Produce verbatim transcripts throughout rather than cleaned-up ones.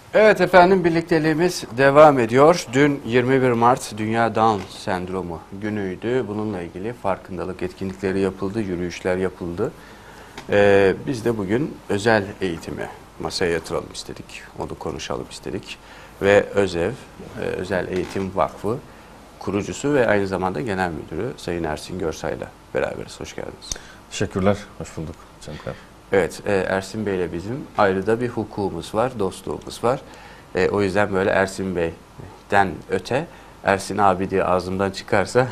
Evet efendim, birlikteliğimiz devam ediyor. Dün yirmi bir Mart Dünya Down Sendromu günüydü. Bununla ilgili farkındalık etkinlikleri yapıldı, yürüyüşler yapıldı. Ee, biz de bugün özel eğitimi masaya yatıralım istedik, onu konuşalım istedik. Ve ÖZEV, Özel Eğitim Vakfı kurucusu ve aynı zamanda genel müdürü Sayın Ersin Görsay'la beraberiz. Hoş geldiniz. Teşekkürler, hoş bulduk Cankar. Evet, Ersin Bey'le bizim ayrı da bir hukukumuz var, dostluğumuz var. E, o yüzden böyle Ersin Bey'den öte, Ersin abi diye ağzımdan çıkarsa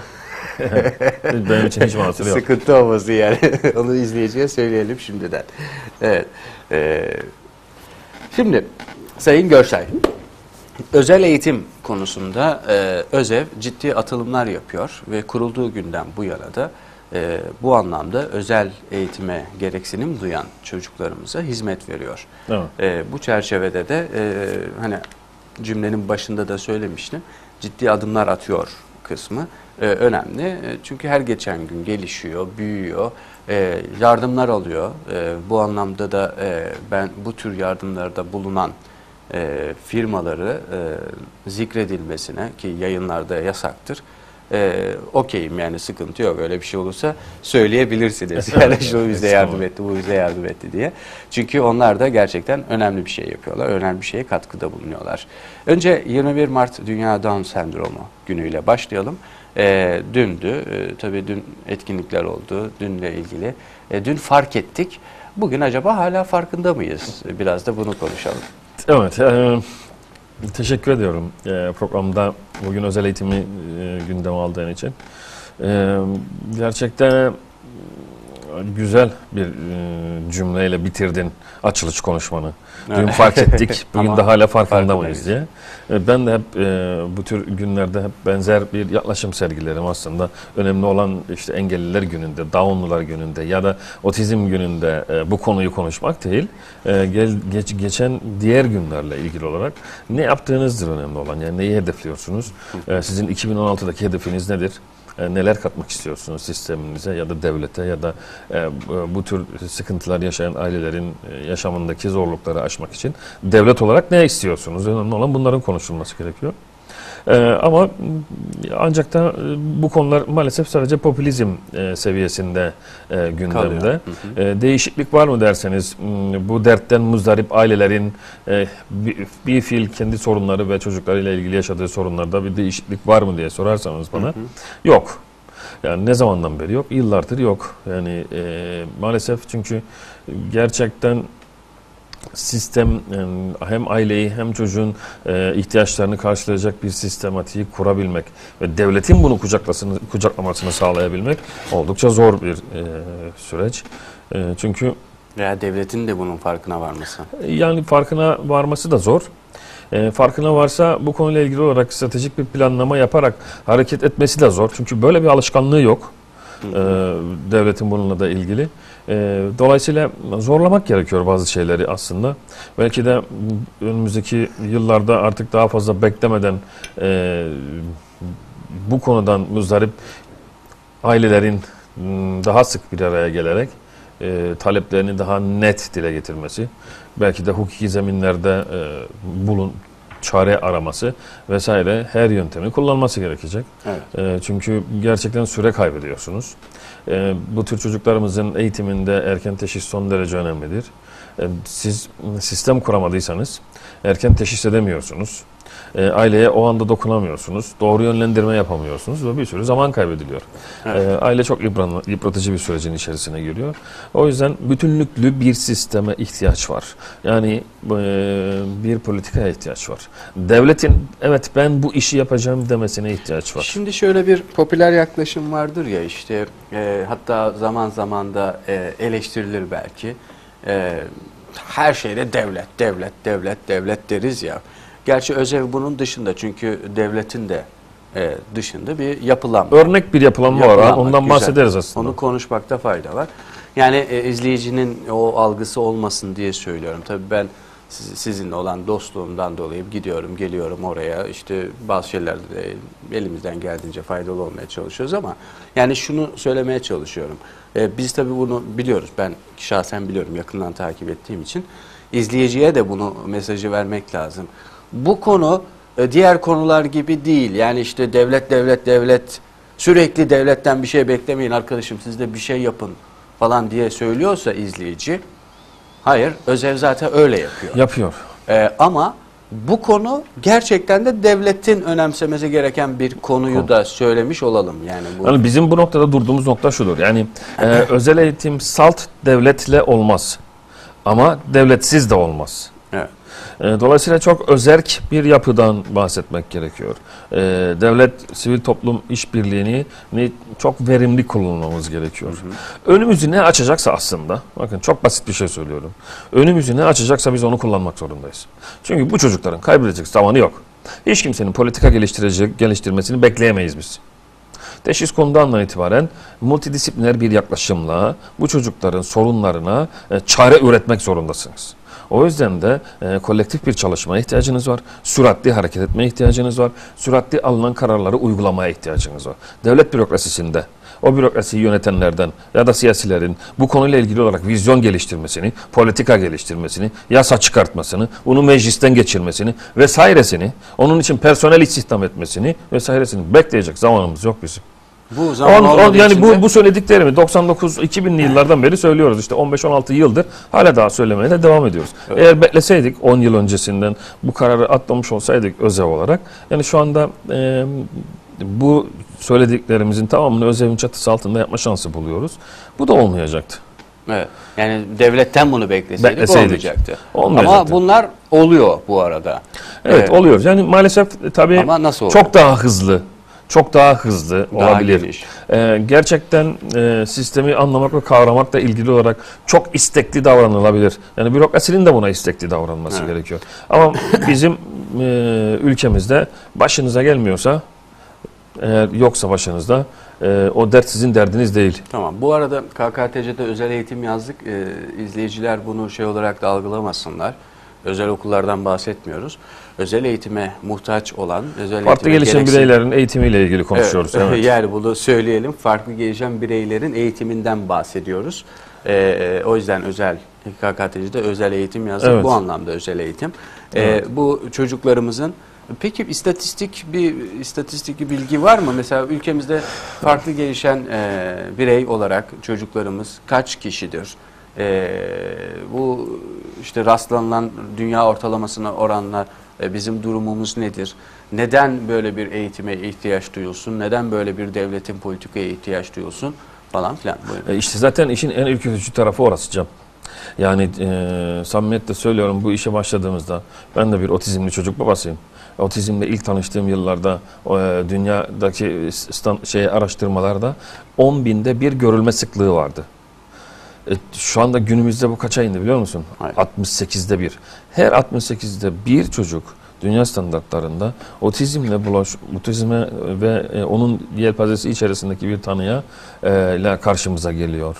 benim için hiç mahsur yok. Sıkıntı olmasın yani. Onu izleyiciye söyleyelim şimdiden. Evet. E, şimdi Sayın Görsay, özel eğitim konusunda e, ÖZEV ciddi atılımlar yapıyor ve kurulduğu günden bu yana da e, bu anlamda özel eğitime gereksinim duyan çocuklarımıza hizmet veriyor. E, bu çerçevede de e, hani cümlenin başında da söylemiştim, ciddi adımlar atıyor kısmı e, önemli. E, çünkü her geçen gün gelişiyor, büyüyor, e, yardımlar alıyor. E, bu anlamda da e, ben bu tür yardımlarda bulunan E, firmaları e, zikredilmesine, ki yayınlarda yasaktır, e, okeyim, yani sıkıntı yok. Öyle bir şey olursa söyleyebilirsiniz. Yani şu bize yardım etti, bu bize yardım etti diye. Çünkü onlar da gerçekten önemli bir şey yapıyorlar. Önemli bir şeye katkıda bulunuyorlar. Önce yirmi bir Mart Dünya Down Sendromu günüyle başlayalım. E, dündü. E, tabii dün etkinlikler oldu. Dünle ilgili. E, dün fark ettik. Bugün acaba hala farkında mıyız? Biraz da bunu konuşalım. Evet, e, teşekkür ediyorum e, programda bugün özel eğitimi e, gündeme aldığın için. E, gerçekten güzel bir e, cümleyle bitirdin açılış konuşmanı. Dün fark ettik, bugün de hala farkında mıyız diye. E, ben de hep e, bu tür günlerde hep benzer bir yaklaşım sergilerim aslında. Önemli olan işte engelliler gününde, Down'lular gününde ya da otizm gününde e, bu konuyu konuşmak değil. E, gel, geç, geçen diğer günlerle ilgili olarak ne yaptığınızdır önemli olan. Yani neyi hedefliyorsunuz? E, sizin iki bin on altıdaki hedefiniz nedir? Neler katmak istiyorsunuz sisteminize ya da devlete ya da e, bu tür sıkıntılar yaşayan ailelerin yaşamındaki zorlukları aşmak için devlet olarak ne istiyorsunuz? Önemli olan bunların konuşulması gerekiyor. E, ama ancak da bu konular maalesef sadece popülizm e, seviyesinde e, gündemde. Hı hı. E, değişiklik var mı derseniz, bu dertten muzdarip ailelerin e, bir, bir fiil kendi sorunları ve çocuklarıyla ilgili yaşadığı sorunlarda bir değişiklik var mı diye sorarsanız bana, hı hı, yok. Yani ne zamandan beri yok? Yıllardır yok. Yani e, maalesef, çünkü gerçekten sistem yani hem aileyi hem çocuğun e, ihtiyaçlarını karşılayacak bir sistematiği kurabilmek ve devletin bunu kucaklasını, kucaklamasını sağlayabilmek oldukça zor bir e, süreç. E, çünkü veya devletin de bunun farkına varması. Yani farkına varması da zor. E, farkına varsa bu konuyla ilgili olarak stratejik bir planlama yaparak hareket etmesi de zor. Çünkü böyle bir alışkanlığı yok. E, devletin bununla da ilgili. E, dolayısıyla zorlamak gerekiyor bazı şeyleri aslında. Belki de önümüzdeki yıllarda artık daha fazla beklemeden e, bu konudan muzdarip ailelerin daha sık bir araya gelerek e, taleplerini daha net dile getirmesi, belki de hukuki zeminlerde e, bulun çare araması vesaire her yöntemi kullanması gerekecek. Evet. E, çünkü gerçekten süre kaybediyorsunuz. E, bu tür çocuklarımızın eğitiminde erken teşhis son derece önemlidir. E, siz sistem kuramadıysanız erken teşhis edemiyorsunuz. E, aileye o anda dokunamıyorsunuz. Doğru yönlendirme yapamıyorsunuz ve bir sürü zaman kaybediliyor. Evet. E, aile çok yıpratıcı bir sürecin içerisine giriyor. O yüzden bütünlüklü bir sisteme ihtiyaç var. Yani e, bir politikaya ihtiyaç var. Devletin evet ben bu işi yapacağım demesine ihtiyaç var. Şimdi şöyle bir popüler yaklaşım vardır ya, işte e, hatta zaman zaman da e, eleştirilir belki. E, her şeyde devlet, devlet, devlet, devlet deriz ya. Gerçi ÖZEV bunun dışında, çünkü devletin de e, dışında bir yapılanma. Örnek bir yapılanma, yapılanma var. Ondan güzel. bahsederiz aslında. Onu konuşmakta fayda var. Yani e, izleyicinin o algısı olmasın diye söylüyorum. Tabii ben siz, sizinle olan dostluğumdan dolayı gidiyorum, geliyorum oraya. İşte bazı şeylerde de elimizden geldiğince faydalı olmaya çalışıyoruz ama yani şunu söylemeye çalışıyorum. E, biz tabii bunu biliyoruz. Ben şahsen biliyorum, yakından takip ettiğim için. izleyiciye de bunu mesajı vermek lazım. Bu konu e, diğer konular gibi değil. Yani işte devlet devlet devlet sürekli devletten bir şey beklemeyin arkadaşım, siz de bir şey yapın falan diye söylüyorsa izleyici, hayır, Özev zaten öyle yapıyor. Yapıyor. Ee, ama bu konu gerçekten de devletin önemsemesi gereken bir konuyu Konu. da söylemiş olalım. Yani bu Yani bizim bu noktada durduğumuz nokta şudur. Yani e, özel eğitim salt devletle olmaz. Ama devletsiz de olmaz. evet. E, Dolayısıyla çok özerk bir yapıdan bahsetmek gerekiyor. E, Devlet, sivil toplum işbirliğini ni- çok verimli kullanmamız gerekiyor. Hı hı. Önümüzü ne açacaksa aslında, bakın çok basit bir şey söylüyorum. Önümüzü ne açacaksa biz onu kullanmak zorundayız. Çünkü bu çocukların kaybedecek zamanı yok. Hiç kimsenin politika geliştirecek, geliştirmesini bekleyemeyiz biz. Teşhis konudan itibaren multidisipliner bir yaklaşımla bu çocukların sorunlarına e, çare üretmek zorundasınız. O yüzden de e, kolektif bir çalışmaya ihtiyacınız var. Süratli hareket etmeye ihtiyacınız var. Süratli alınan kararları uygulamaya ihtiyacınız var. Devlet bürokrasisinde o bürokrasiyi yönetenlerden ya da siyasilerin bu konuyla ilgili olarak vizyon geliştirmesini, politika geliştirmesini, yasa çıkartmasını, bunu meclisten geçirmesini vesairesini, onun için personel istihdam etmesini vesairesini bekleyecek zamanımız yok bizim. Bu zaman On, on, yani içinde... bu, bu söylediklerimi doksan dokuz iki binli yıllardan beri söylüyoruz. İşte on beş on altı yıldır hala daha söylemeye de devam ediyoruz. Evet. Eğer bekleseydik on yıl öncesinden bu kararı atlamış olsaydık Özev olarak, yani şu anda e, bu söylediklerimizin tamamını Özev'in çatısı altında yapma şansı buluyoruz. Bu da olmayacaktı. Evet. Yani devletten bunu bekleseydik, bekleseydik olmayacaktı. olmayacaktı. Ama bunlar oluyor bu arada. Evet, evet. oluyor. Yani maalesef tabii Ama nasıl çok daha hızlı. Çok daha hızlı daha olabilir. Ee, gerçekten e, sistemi anlamak ve kavramakla ilgili olarak çok istekli davranılabilir. Yani bürokrasinin de buna istekli davranması evet. gerekiyor. Ama bizim e, ülkemizde başınıza gelmiyorsa, eğer yoksa başınızda, e, o dert sizin derdiniz değil. Tamam. Bu arada K K T C'de özel eğitim yazdık. Ee, izleyiciler bunu şey olarak da algılamasınlar. Özel okullardan bahsetmiyoruz. Özel eğitime muhtaç olan, özel farklı gelişen gereksin... bireylerin eğitimiyle ilgili konuşuyoruz. Evet, evet. Yani bunu söyleyelim. Farklı gelişen bireylerin eğitiminden bahsediyoruz. Ee, o yüzden özel K K T C'de özel eğitim yazdık. Evet. Bu anlamda özel eğitim. Ee, evet. Bu çocuklarımızın. Peki istatistik bir istatistik bir bilgi var mı? Mesela ülkemizde farklı gelişen e, birey olarak çocuklarımız kaç kişidir? E, bu işte rastlanılan dünya ortalamasına oranla e, bizim durumumuz nedir? Neden böyle bir eğitime ihtiyaç duyulsun? Neden böyle bir devletin politikaya ihtiyaç duyulsun? Falan filan. E işte zaten işin en ürkütücü tarafı orası Cem. Yani e, samimiyetle söylüyorum, bu işe başladığımızda ben de bir otizmli çocuk babasıyım. Otizmle ilk tanıştığım yıllarda e, dünyadaki stand, şey, araştırmalarda on binde bir görülme sıklığı vardı. E, şu anda günümüzde bu kaça indi biliyor musun? Hayır. altmış sekizde bir. Her altmış sekizde bir çocuk dünya standartlarında otizmle bulaş, otizme ve e, onun yelpazesi içerisindeki bir tanıya e, ile karşımıza geliyor.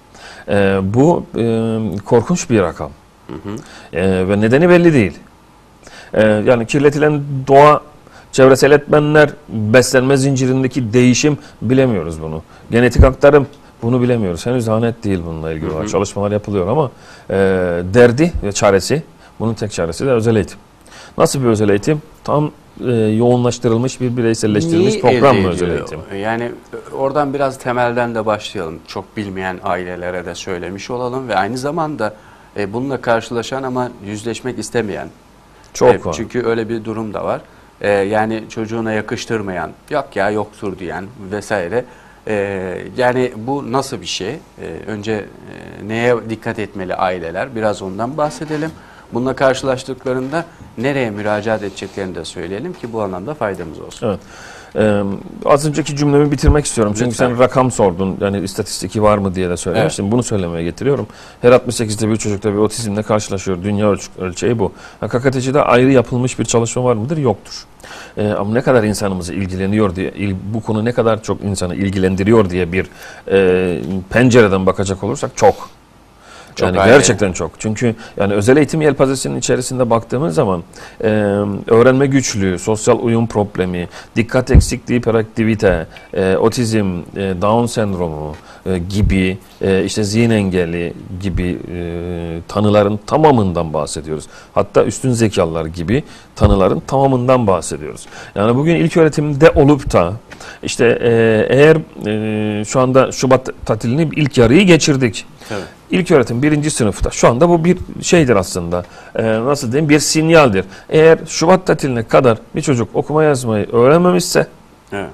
E, bu e, korkunç bir rakam. Hı hı. E, ve nedeni belli değil. E, yani kirletilen doğa, çevresel etmenler, beslenme zincirindeki değişim, bilemiyoruz bunu. Genetik aktarım, bunu bilemiyoruz. Henüz daha net değil bununla ilgili olarak. Çalışmalar yapılıyor ama e, derdi ve çaresi, bunun tek çaresi de özel eğitim. Nasıl bir özel eğitim? Tam e, yoğunlaştırılmış bir bireyselleştirilmiş Neyi program mı özel eğitim? Yani oradan biraz temelden de başlayalım. Çok bilmeyen ailelere de söylemiş olalım ve aynı zamanda e, bununla karşılaşan ama yüzleşmek istemeyen. Çok e, var. Çünkü öyle bir durum da var. E, yani çocuğuna yakıştırmayan, yok ya yoktur diyen vesaire. E, yani bu nasıl bir şey? E, önce e, neye dikkat etmeli aileler? Biraz ondan bahsedelim. Bununla karşılaştıklarında nereye müracaat edeceklerini de söyleyelim ki bu anlamda faydamız olsun. Evet. Ee, az önceki cümlemi bitirmek istiyorum. Çünkü Lütfen. sen rakam sordun. Yani istatistiki var mı diye de söylemiştin. Evet. Bunu söylemeye getiriyorum. Her altmış sekizde bir çocukta bir otizmle karşılaşıyor. Dünya ölç ölçeği bu. K K T C'de ayrı yapılmış bir çalışma var mıdır? Yoktur. Ee, ama ne kadar insanımızı ilgileniyor diye, il, bu konu ne kadar çok insanı ilgilendiriyor diye bir e, pencereden bakacak olursak çok. Çok yani aile. gerçekten çok. Çünkü yani özel eğitim yelpazesinin içerisinde baktığımız zaman e, öğrenme güçlüğü, sosyal uyum problemi, dikkat eksikliği, hiperaktivite, e, otizm, e, Down sendromu e, gibi, e, işte zihin engelli gibi e, tanıların tamamından bahsediyoruz. Hatta üstün zekalılar gibi tanıların tamamından bahsediyoruz. Yani bugün ilk öğretimde olup da işte e, eğer e, şu anda Şubat tatilini ilk yarıyı geçirdik. Evet. İlk öğretim birinci sınıfta. Şu anda bu bir şeydir aslında. E, nasıl diyeyim? Bir sinyaldir. Eğer Şubat tatiline kadar bir çocuk okuma yazmayı öğrenmemişse Evet.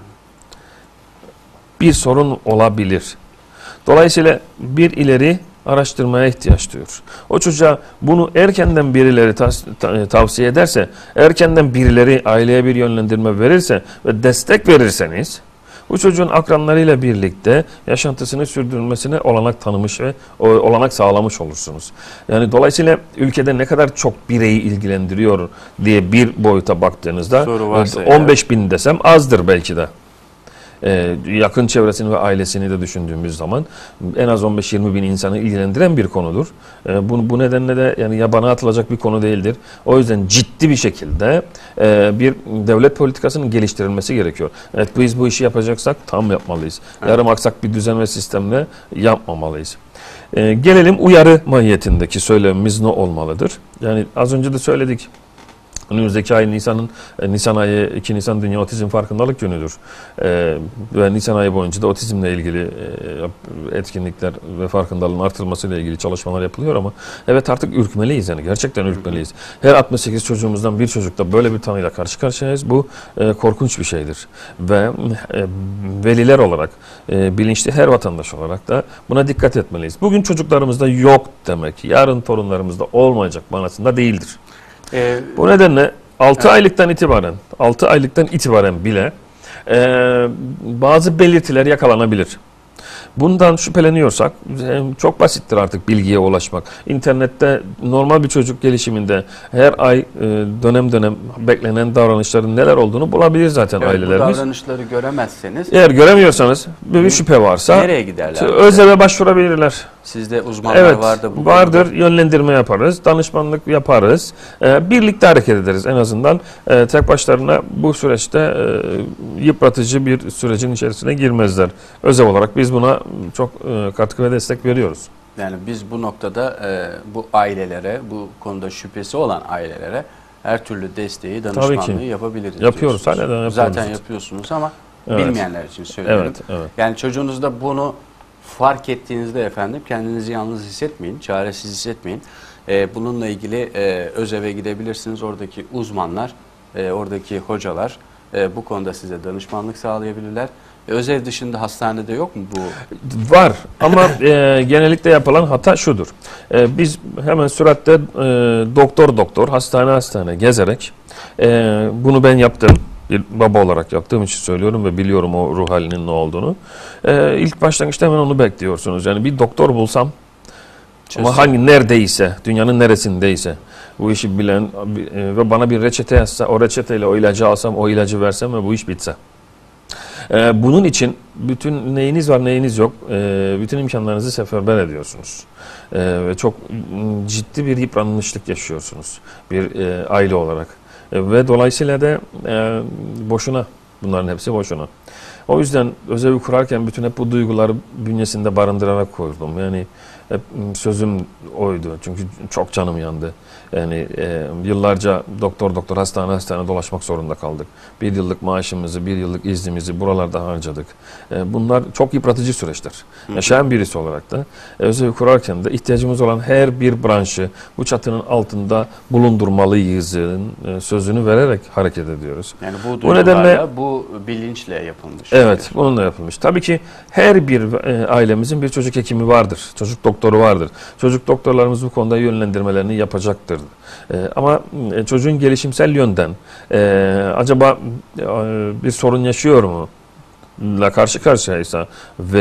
bir sorun olabilir. Dolayısıyla bir ileri araştırmaya ihtiyaç duyuyor. O çocuğa bunu erkenden birileri tas- ta- tavsiye ederse, erkenden birileri aileye bir yönlendirme verirse ve destek verirseniz, bu çocuğun akranlarıyla birlikte yaşantısını sürdürmesine olanak tanımış ve o- olanak sağlamış olursunuz. Yani dolayısıyla ülkede ne kadar çok bireyi ilgilendiriyor diye bir boyuta baktığınızda Soru varsa on beş bin desem azdır belki de. Ee, yakın çevresini ve ailesini de düşündüğümüz zaman en az on beş yirmi bin insanı ilgilendiren bir konudur. Ee, bu, bu nedenle de yani yabana atılacak bir konu değildir. O yüzden ciddi bir şekilde e, bir devlet politikasının geliştirilmesi gerekiyor. Evet, biz bu işi yapacaksak tam yapmalıyız. Evet. Yarım aksak bir düzen ve sistemle yapmamalıyız. Ee, gelelim uyarı mahiyetindeki söylemimiz ne olmalıdır? Yani az önce de söyledik. Önümüzdeki ay Nisan'ın Nisan ayı iki Nisan Dünya Otizm Farkındalık Günü'dür. Ee, ve Nisan ayı boyunca da otizmle ilgili e, etkinlikler ve farkındalığın artırılmasıyla ilgili çalışmalar yapılıyor ama evet artık ürkmeliyiz yani gerçekten ürkmeliyiz. Her altmış sekiz çocuğumuzdan bir çocukta böyle bir tanıyla karşı karşıyayız. Bu e, korkunç bir şeydir. Ve e, veliler olarak, e, bilinçli her vatandaş olarak da buna dikkat etmeliyiz. Bugün çocuklarımızda yok demek, yarın torunlarımızda olmayacak manasında değildir. Ee, Bu nedenle altı Evet. aylıktan itibaren, altı aylıktan itibaren bile e, bazı belirtiler yakalanabilir. Bundan şüpheleniyorsak e, çok basittir artık bilgiye ulaşmak. İnternette normal bir çocuk gelişiminde her ay e, dönem dönem beklenen davranışların neler olduğunu bulabilir zaten evet, bu ailelerimiz. davranışları göremezseniz Eğer göremiyorsanız bir şüphe varsa nereye giderler? özele başvurabilirler. Sizde uzmanlar Evet, vardı bu vardır. konuda. Yönlendirme yaparız, danışmanlık yaparız. Ee, birlikte hareket ederiz en azından. Ee, tek başlarına bu süreçte e, yıpratıcı bir sürecin içerisine girmezler. Özel olarak biz buna çok e, katkı ve destek veriyoruz. Yani biz bu noktada e, bu ailelere, bu konuda şüphesi olan ailelere her türlü desteği, danışmanlığı yapabiliriz. Yapıyoruz, diyorsunuz. hala da yapıyoruz. Zaten yapıyorsunuz ama Evet. bilmeyenler için söylüyorum. Evet, evet. Yani çocuğunuzda bunu fark ettiğinizde efendim kendinizi yalnız hissetmeyin, çaresiz hissetmeyin. Ee, bununla ilgili e, ÖZEV'e gidebilirsiniz. Oradaki uzmanlar, e, oradaki hocalar e, bu konuda size danışmanlık sağlayabilirler. E, ÖZEV dışında hastanede yok mu bu? Var ama e, genellikle yapılan hata şudur. E, biz hemen süratle e, doktor doktor, hastane hastane gezerek e, bunu ben yaptım. Bir baba olarak yaptığım için söylüyorum ve biliyorum o ruh halinin ne olduğunu. Ee, ilk başlangıçta hemen onu bekliyorsunuz. Yani bir doktor bulsam Çözüm. ama hangi neredeyse, dünyanın neresindeyse bu işi bilen e, ve bana bir reçete yazsa, o reçeteyle o ilacı alsam, o ilacı versem ve bu iş bitse. Ee, bunun için bütün neyiniz var, neyiniz yok, e, bütün imkanlarınızı seferber ediyorsunuz. E, ve çok m, ciddi bir yıpranmışlık yaşıyorsunuz bir e, aile olarak. Ve dolayısıyla da e, boşuna, bunların hepsi boşuna. O yüzden ÖZEV'i kurarken bütün hep bu duyguları bünyesinde barındırarak kurdum. Yani hep sözüm oydu. Çünkü çok canım yandı. Yani e, yıllarca doktor doktor, hastane hastane dolaşmak zorunda kaldık. Bir yıllık maaşımızı, bir yıllık iznimizi buralarda harcadık. E, bunlar çok yıpratıcı süreçler. Hı hı. Yaşayan birisi olarak da e, ÖZEV'i kurarken de ihtiyacımız olan her bir branşı bu çatının altında bulundurmalıyızın e, sözünü vererek hareket ediyoruz. Yani bu Bu duygularla, nedenle bu bilinçle yapılmış. evet, bununla yapılmış. Tabii ki her bir e, ailemizin bir çocuk hekimi vardır. Çocuk doktoru vardır. Çocuk doktorlarımız bu konuda yönlendirmelerini yapacaktır. E, ama e, çocuğun gelişimsel yönden e, acaba e, bir sorun yaşıyor mu? La karşı karşıyaysa veli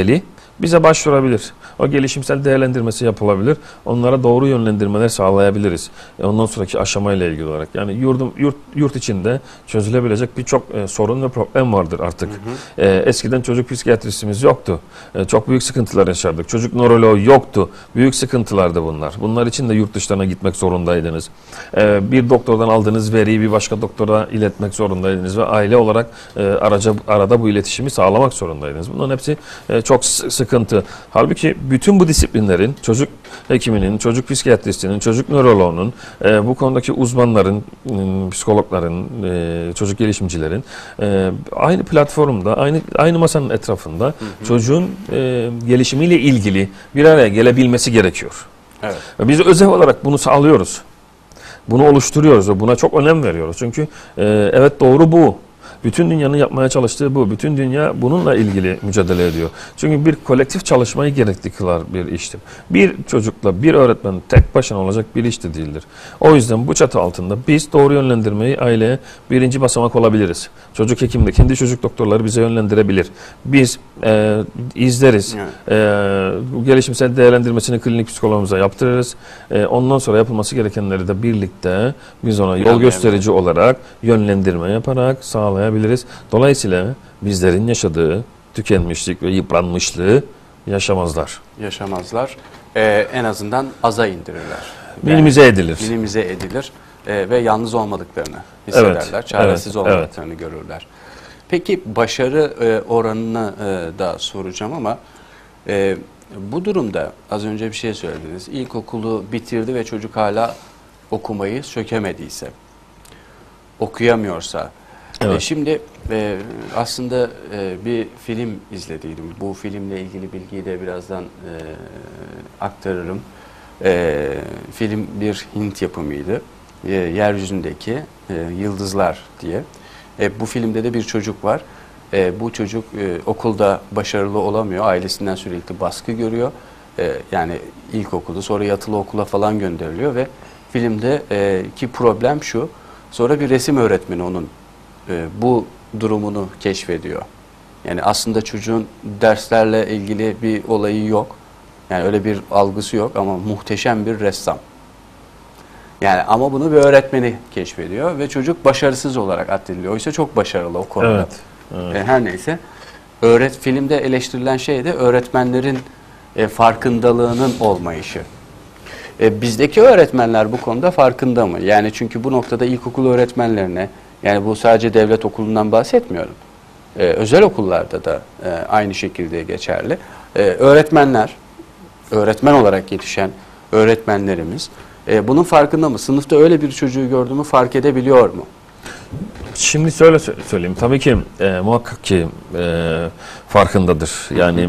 bize başvurabilir. O gelişimsel değerlendirmesi yapılabilir. Onlara doğru yönlendirmeler sağlayabiliriz. E ondan sonraki aşamayla ilgili olarak. Yani yurdum, yurt, yurt içinde çözülebilecek birçok e, sorun ve problem vardır artık. Hı hı. E, eskiden çocuk psikiyatristimiz yoktu. E, çok büyük sıkıntılar yaşardık. Çocuk nöroloğu yoktu. Büyük sıkıntılardı bunlar. Bunlar için de yurt dışlarına gitmek zorundaydınız. E, bir doktordan aldığınız veriyi bir başka doktora iletmek zorundaydınız ve aile olarak e, araca, arada bu iletişimi sağlamak zorundaydınız. Bunların hepsi e, çok sıkıntı. Halbuki bütün bu disiplinlerin, çocuk hekiminin, çocuk psikiyatristinin, çocuk nöroloğunun, e, bu konudaki uzmanların, e, psikologların, e, çocuk gelişimcilerin e, aynı platformda, aynı aynı masanın etrafında hı hı. çocuğun e, gelişimiyle ilgili bir araya gelebilmesi gerekiyor. Evet. Biz özel olarak bunu sağlıyoruz. Bunu oluşturuyoruz ve buna çok önem veriyoruz. Çünkü e, evet doğru bu. Bütün dünyanın yapmaya çalıştığı bu. Bütün dünya bununla ilgili mücadele ediyor. Çünkü bir kolektif çalışmayı gerekli kılar bir iştir. Bir çocukla bir öğretmen tek başına olacak bir iş de değildir. O yüzden bu çatı altında biz doğru yönlendirmeyi aileye birinci basamak olabiliriz. Çocuk hekimde kendi çocuk doktorları bize yönlendirebilir. Biz e, izleriz. Evet. E, bu gelişimsel değerlendirmesini klinik psikologumuza yaptırırız. E, ondan sonra yapılması gerekenleri de birlikte biz ona yol gösterici olarak yönlendirme yaparak sağlayabiliriz. Dolayısıyla bizlerin yaşadığı tükenmişlik ve yıpranmışlığı yaşamazlar. Yaşamazlar. Ee, en azından aza indirirler. Minimize yani, edilir. Minimize edilir ee, ve yalnız olmadıklarını hissederler. Evet, çaresiz evet, olmadıklarını evet. görürler. Peki başarı e, oranını e, da soracağım ama e, bu durumda az önce bir şey söylediniz. İlkokulu bitirdi ve çocuk hala okumayı sökemediyse, okuyamıyorsa. Evet. E şimdi e, aslında e, bir film izlediydim. Bu filmle ilgili bilgiyi de birazdan e, aktarırım. E, film bir Hint yapımıydı. E, Yeryüzündeki e, Yıldızlar diye. E, bu filmde de bir çocuk var. E, bu çocuk e, okulda başarılı olamıyor. Ailesinden sürekli baskı görüyor. E, yani ilkokulu, sonra yatılı okula falan gönderiliyor ve filmde e, ki problem şu. Sonra bir resim öğretmeni onun e, bu durumunu keşfediyor. Yani aslında çocuğun derslerle ilgili bir olayı yok. Yani öyle bir algısı yok ama muhteşem bir ressam. Yani ama bunu bir öğretmeni keşfediyor ve çocuk başarısız olarak addediliyor. Oysa çok başarılı o konuda. Evet, evet. E, her neyse. Öğret filmde eleştirilen şey de öğretmenlerin e, farkındalığının olmayışı. E, bizdeki öğretmenler bu konuda farkında mı? Yani çünkü bu noktada ilkokul öğretmenlerine, yani bu sadece devlet okulundan bahsetmiyorum. E, özel okullarda da e, aynı şekilde geçerli. E, öğretmenler, öğretmen olarak yetişen öğretmenlerimiz e, bunun farkında mı? Sınıfta öyle bir çocuğu gördüğümü fark edebiliyor mu? Şimdi şöyle söyleyeyim. Tabii ki e, muhakkak ki e, farkındadır. Yani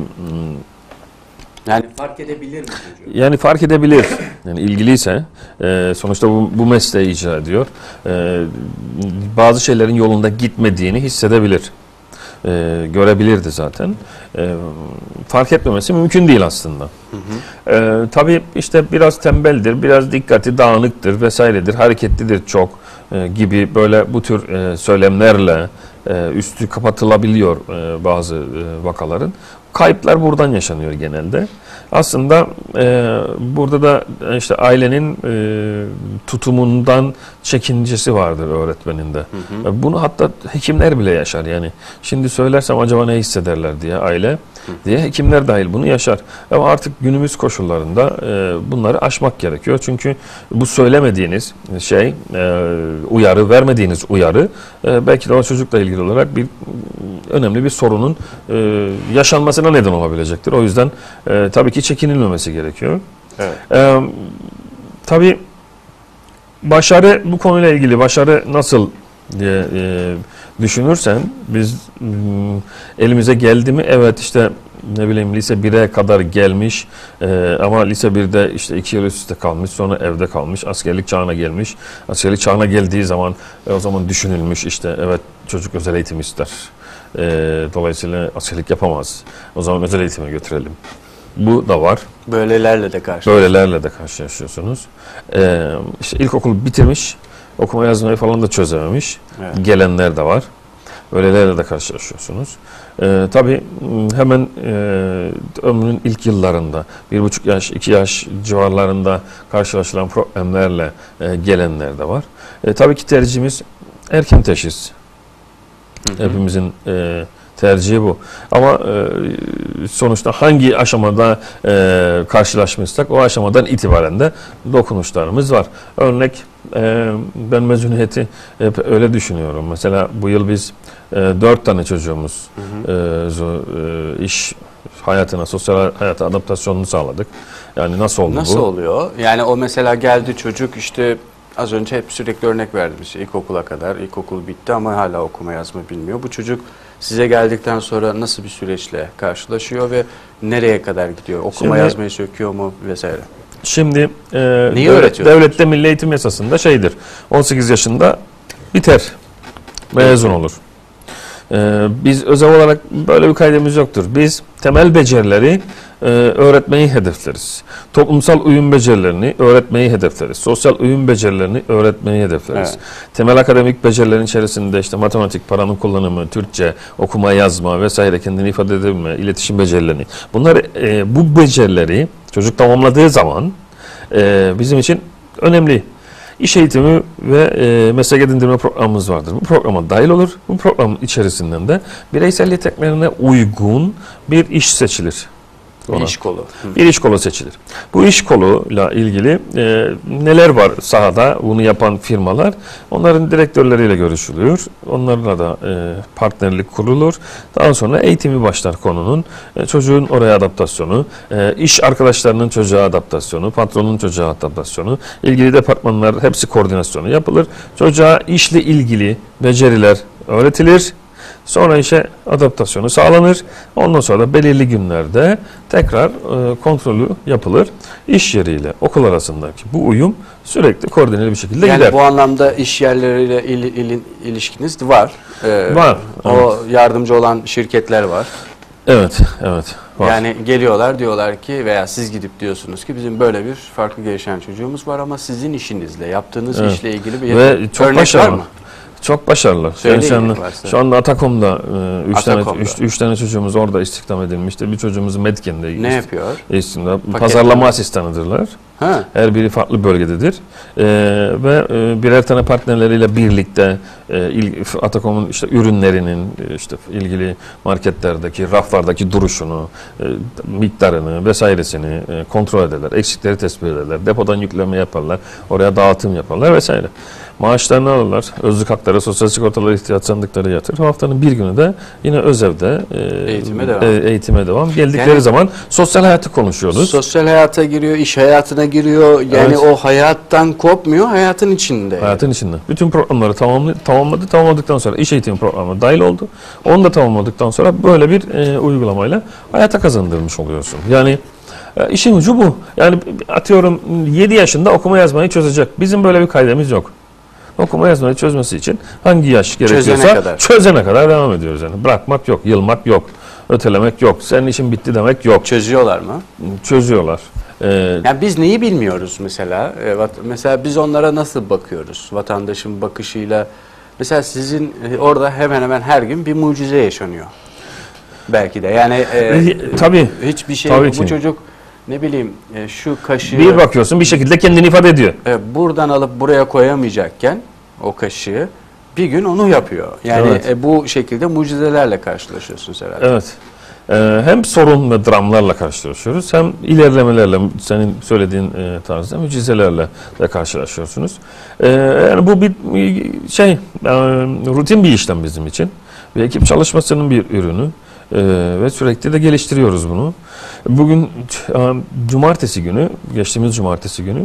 Yani fark edebilir mi çocuğu? Yani fark edebilir. Yani ilgiliyse e, sonuçta bu, bu mesleği icra ediyor. E, bazı şeylerin yolunda gitmediğini hissedebilir. E, görebilirdi zaten. E, fark etmemesi mümkün değil aslında. Hı hı. E, tabii işte biraz tembeldir, biraz dikkati dağınıktır vesairedir, hareketlidir çok e, gibi böyle bu tür e, söylemlerle e, üstü kapatılabiliyor e, bazı e, vakaların. Kayıplar buradan yaşanıyor genelde. Aslında e, burada da işte ailenin e, tutumundan çekincesi vardır öğretmeninde. Hı hı. Bunu hatta hekimler bile yaşar yani. Şimdi söylersem acaba ne hissederler diye aile, hı. diye hekimler dahil bunu yaşar. Ama artık günümüz koşullarında e, bunları aşmak gerekiyor. Çünkü bu söylemediğiniz şey, e, uyarı, vermediğiniz uyarı e, belki de o çocukla ilgili olarak bir önemli bir sorunun e, yaşanmasına neden olabilecektir. O yüzden e, tabii ki çekinilmemesi gerekiyor. Evet. E, tabii başarı, bu konuyla ilgili başarı nasıl diye e, düşünürsen biz m, elimize geldi mi? Evet, işte ne bileyim lise bire kadar gelmiş e, ama lise birde işte iki yıl üst üste kalmış, sonra evde kalmış, askerlik çağına gelmiş. Askerlik çağına geldiği zaman e, o zaman düşünülmüş, işte evet çocuk özel eğitim ister. E, dolayısıyla askerlik yapamaz. O zaman özel eğitime götürelim. Bu da var. Böylelerle de karşılaşıyorsunuz. Böylelerle de karşılaşıyorsunuz. E, işte ilkokul bitirmiş, okuma yazmayı falan da çözememiş. Evet. Gelenler de var. öylelerle de karşılaşıyorsunuz. E, tabii hemen e, ömrünün ilk yıllarında bir buçuk yaş, iki yaş civarlarında karşılaşılan problemlerle e, gelenler de var. E, tabii ki tercihimiz erken teşhis. Hı hı. Hepimizin e, tercihi bu. Ama e, sonuçta hangi aşamada e, karşılaşmışsak o aşamadan itibaren de dokunuşlarımız var. Örnek e, ben mezuniyeti hep öyle düşünüyorum. Mesela bu yıl biz e, dört tane çocuğumuz hı hı. E, zo, e, iş hayatına, sosyal hayata adaptasyonunu sağladık. Yani nasıl oldu nasıl bu? Nasıl oluyor? Yani o mesela geldi çocuk işte az önce hep sürekli örnek verdim. İşte ilkokula kadar, ilkokul bitti ama hala okuma yazma bilmiyor. Bu çocuk size geldikten sonra nasıl bir süreçle karşılaşıyor ve nereye kadar gidiyor? Okuma Şimdi, yazmayı söküyor mu vesaire? Şimdi e, Neyi devlet, devlette Milli Eğitim Yasası'nda şeydir. on sekiz yaşında biter. Mezun olur. E, biz özel olarak böyle bir kaydımız yoktur. Biz temel becerileri e, öğretmeyi hedefleriz. Toplumsal uyum becerilerini öğretmeyi hedefleriz. Sosyal uyum becerilerini öğretmeyi hedefleriz. Evet. Temel akademik becerilerin içerisinde işte matematik, paranın kullanımı, Türkçe, okuma, yazma vesaire, kendini ifade edebilme, iletişim becerilerini. Bunlar e, bu becerileri çocuk tamamladığı zaman e, bizim için önemli. İş eğitimi ve e, meslek edindirme programımız vardır. Bu programa dahil olur. Bu programın içerisinden de bireysel yeteneklerine uygun bir iş seçilir. Bir iş kolu. Hı. Bir iş kolu seçilir. Bu iş koluyla ilgili e, neler var sahada bunu yapan firmalar? Onların direktörleriyle görüşülüyor. Onlarla da e, partnerlik kurulur. Daha sonra eğitimi başlar konunun. E, çocuğun oraya adaptasyonu, e, iş arkadaşlarının çocuğa adaptasyonu, patronun çocuğa adaptasyonu, ilgili departmanlar hepsi koordinasyonu yapılır. Çocuğa işle ilgili beceriler öğretilir. Sonra işe adaptasyonu sağlanır. Ondan sonra da belirli günlerde tekrar e, kontrolü yapılır. İş yeriyle okul arasındaki bu uyum sürekli koordineli bir şekilde yani gider. Yani bu anlamda iş yerleriyle il, il, ilişkiniz var. Ee, var. O evet. yardımcı olan şirketler var. Evet, evet. Var. Yani geliyorlar diyorlar ki veya siz gidip diyorsunuz ki bizim böyle bir farklı gelişen çocuğumuz var ama sizin işinizle, yaptığınız evet. işle ilgili bir Ve çok örnek başarılı. var mı? Çok başarılı. Yani şu, anda, şu anda Atakom'da üç e, tane üç, üç tane çocuğumuz orada istihdam edilmişti. Bir çocuğumuz Medken'de. Ne yapıyor? İstimde, pazarlama asistanıdırlar. Ha. Her biri farklı bölgededir. Ee, ve e, birer tane partnerleriyle birlikte e, il, Atakom'un işte ürünlerinin işte ilgili marketlerdeki, raflardaki duruşunu, e, miktarını vesairesini e, kontrol ederler. Eksikleri tespit ederler. Depodan yükleme yaparlar. Oraya dağıtım yaparlar vesaire. Maaşlarını alırlar. Özlük hakları, sosyal sigortaları, ihtiyaç sandıkları yatır. Haftanın bir günü de yine Özev'de e, eğitime devam. E, eğitime devam. Geldikleri yani, zaman sosyal hayatı konuşuyoruz. Sosyal hayata giriyor, iş hayatına giriyor. Yani evet. O hayattan kopmuyor, hayatın içinde. Hayatın içinde. Bütün programları tamamladı, tamamladı. Tamamladıktan sonra iş eğitimi programına dahil oldu. Onu da tamamladıktan sonra böyle bir e, uygulamayla hayata kazandırmış oluyorsun. Yani e, işin ucu bu. Yani atıyorum yedi yaşında okuma yazmayı çözecek. Bizim böyle bir kaydemiz yok. Okuma yazmayı çözmesi için hangi yaş gerekiyorsa çözene kadar, çözene kadar devam ediyoruz yani. Bırakmak yok, yılmak yok, ötelemek yok, senin işin bitti demek yok. Çözüyorlar mı? Çözüyorlar. Ee, yani biz neyi bilmiyoruz mesela? Ee, mesela biz onlara nasıl bakıyoruz? Vatandaşın bakışıyla. Mesela sizin orada hemen hemen her gün bir mucize yaşanıyor. Belki de yani e, e, tabii, hiçbir şey tabii bu ki. çocuk ne bileyim e, şu kaşığı bir bakıyorsun bir şekilde kendini ifade ediyor. E, buradan alıp buraya koyamayacakken o kaşığı bir gün onu yapıyor. Yani evet. e, bu şekilde mucizelerle karşılaşıyorsunuz herhalde. Evet. Ee, hem sorun ve dramlarla karşılaşıyoruz hem ilerlemelerle senin söylediğin e, tarzda mucizelerle de karşılaşıyorsunuz. Ee, yani bu bir şey e, rutin bir işlem bizim için. Bir ekip çalışmasının bir ürünü. Ee, ve sürekli de geliştiriyoruz bunu. Bugün e, cumartesi günü, geçtiğimiz cumartesi günü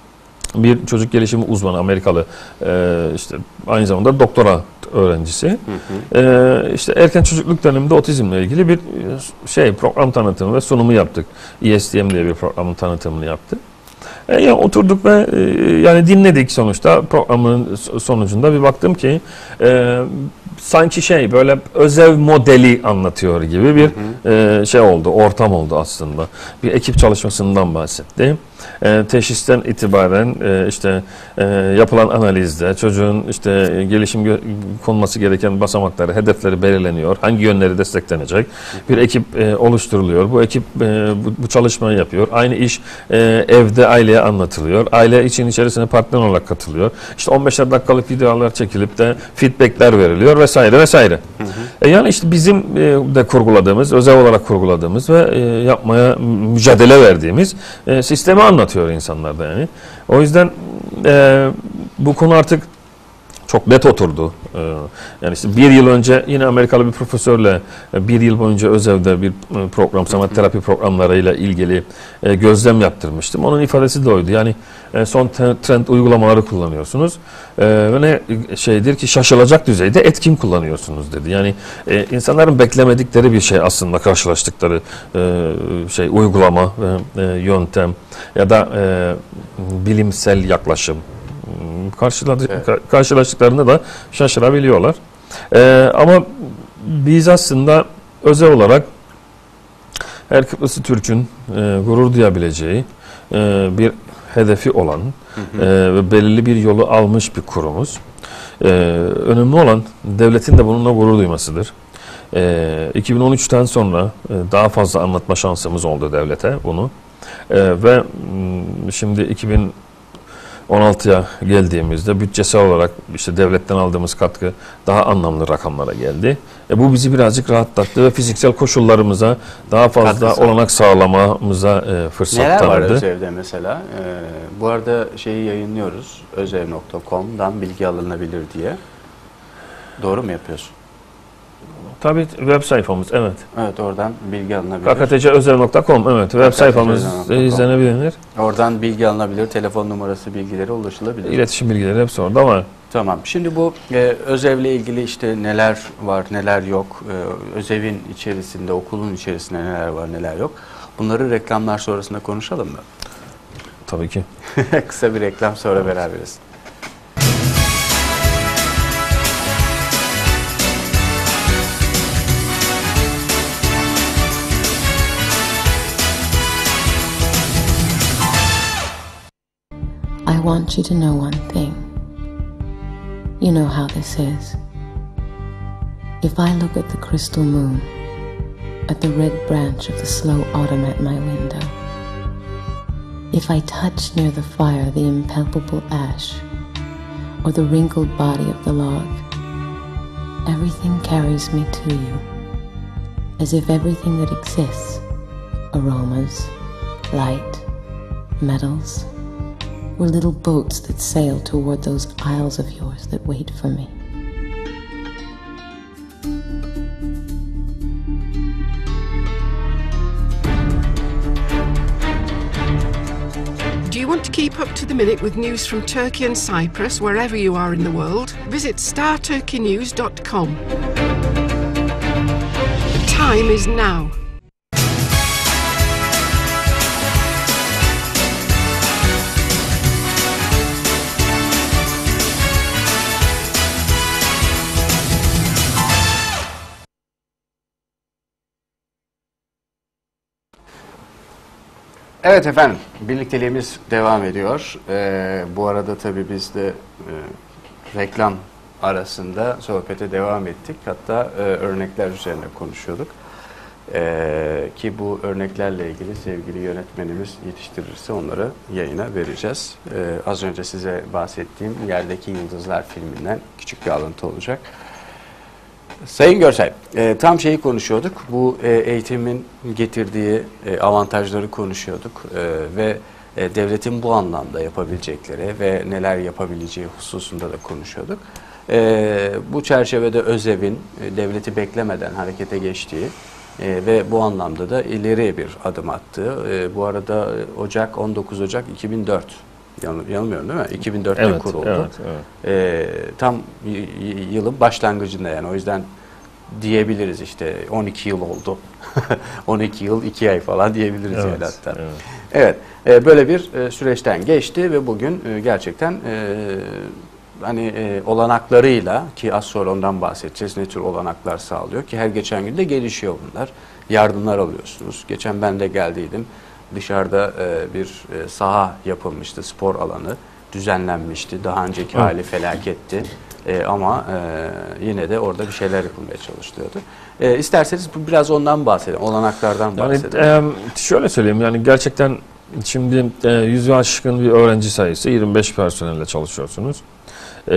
bir çocuk gelişimi uzmanı Amerikalı e, işte aynı zamanda doktora öğrencisi. Hı hı. E, işte erken çocukluk döneminde otizmle ilgili bir şey program tanıtımı ve sunumu yaptık. E S D M diye bir programın tanıtımını yaptı. E, ya oturduk ve e, yani dinledik sonuçta programın sonucunda bir baktım ki e, sanki şey böyle özev modeli anlatıyor gibi bir hı hı. E, şey oldu, ortam oldu aslında. Bir ekip çalışmasından bahsetti. E, teşhisten itibaren e, işte e, yapılan analizde çocuğun işte gelişim konması gereken basamakları, hedefleri belirleniyor. Hangi yönleri desteklenecek? Bir ekip e, oluşturuluyor. Bu ekip e, bu, bu çalışmayı yapıyor. Aynı iş e, evde aileye anlatılıyor. Aile için içerisine partner olarak katılıyor. İşte on beşer dakikalık videolar çekilip de feedbackler veriliyor vesaire vesaire. Hı hı. E, yani işte bizim e, de kurguladığımız, özel olarak kurguladığımız ve e, yapmaya mücadele verdiğimiz e, sistemi anlatıyor insanlarda yani. O yüzden e, bu konu artık çok net oturdu. Ee, yani işte bir yıl önce yine Amerikalı bir profesörle bir yıl boyunca Özev'de bir program, sanat terapi programlarıyla ilgili gözlem yaptırmıştım. Onun ifadesi de oydu. Yani son trend uygulamaları kullanıyorsunuz. Ve ne şeydir ki şaşılacak düzeyde etkin kullanıyorsunuz dedi. Yani insanların beklemedikleri bir şey aslında karşılaştıkları şey uygulama, yöntem ya da bilimsel yaklaşım. Karşıladı, evet. Karşılaştıklarında da şaşırabiliyorlar. Ee, ama biz aslında özel olarak her Kıbrıslı Türk'ün e, gurur duyabileceği e, bir hedefi olan hı hı. E, ve belirli bir yolu almış bir kurumuz. E, önemli olan devletin de bununla gurur duymasıdır. E, iki bin on üçten sonra e, daha fazla anlatma şansımız oldu devlete bunu. E, ve m, şimdi iki bin on altıya geldiğimizde bütçesel olarak işte devletten aldığımız katkı daha anlamlı rakamlara geldi. E bu bizi birazcık rahatlattı ve fiziksel koşullarımıza daha fazla Katkısı. olanak sağlamamıza e, fırsat Neler tanıdı. Neler var Özev'de mesela? Ee, bu arada şeyi yayınlıyoruz. özev nokta com'dan bilgi alınabilir diye. Doğru mu yapıyorsun? Tabii web sayfamız, evet. Evet, oradan bilgi alınabilir. k k t c özev nokta com, evet, web sayfamız izlenebilir. Oradan bilgi alınabilir, telefon numarası bilgileri ulaşılabilir. İletişim bilgileri hepsi orada var. Tamam. Şimdi bu e, Özev'le ilgili işte neler var, neler yok, e, Özev'in içerisinde, okulun içerisinde neler var, neler yok. Bunları reklamlar sonrasında konuşalım mı? Tabii ki. Kısa bir reklam sonra beraberiz. I want you to know one thing. You know how this is. If I look at the crystal moon, at the red branch of the slow autumn at my window, if I touch near the fire the impalpable ash, or the wrinkled body of the log, everything carries me to you, as if everything that exists, aromas, light, metals, were little boats that sail toward those isles of yours that wait for me. Do you want to keep up to the minute with news from Turkey and Cyprus wherever you are in the world? Visit star turkey news dot com. The time is now. Evet efendim, birlikteliğimiz devam ediyor. Ee, bu arada tabii biz de e, reklam arasında sohbete devam ettik. Hatta e, örnekler üzerine konuşuyorduk. E, ki bu örneklerle ilgili sevgili yönetmenimiz yetiştirirse onları yayına vereceğiz. E, az önce size bahsettiğim Yerdeki Yıldızlar filminden küçük bir alıntı olacak. Sayın Görsel, e, tam şeyi konuşuyorduk. Bu e, eğitimin getirdiği e, avantajları konuşuyorduk e, ve e, devletin bu anlamda yapabilecekleri ve neler yapabileceği hususunda da konuşuyorduk. E, bu çerçevede Özev'in e, devleti beklemeden harekete geçtiği e, ve bu anlamda da ileriye bir adım attığı. E, bu arada Ocak on dokuz Ocak iki bin dört. Yanılmıyorum değil mi? iki bin dörtte evet, kuruldu. Evet, evet. Ee, tam yılın başlangıcında yani. O yüzden diyebiliriz işte on iki yıl oldu. on iki yıl iki ay falan diyebiliriz Evet, yani hatta. evet. Evet, e, böyle bir e, süreçten geçti ve bugün e, gerçekten e, hani e, olanaklarıyla, ki az sonra ondan bahsedeceğiz, ne tür olanaklar sağlıyor ki her geçen gün de gelişiyor bunlar. Yardımlar alıyorsunuz. Geçen ben de geldiydim. Dışarıda e, bir e, saha yapılmıştı, spor alanı düzenlenmişti. Daha önceki hali felaketti. E, ama e, yine de orada bir şeyler yapılmaya çalışılıyordu. E, isterseniz bu biraz ondan bahsedelim, olanaklardan Yani bahsedelim. e, şöyle söyleyeyim, yani gerçekten şimdi e, yüzü aşkın bir öğrenci sayısı, yirmi beş personelle çalışıyorsunuz. E,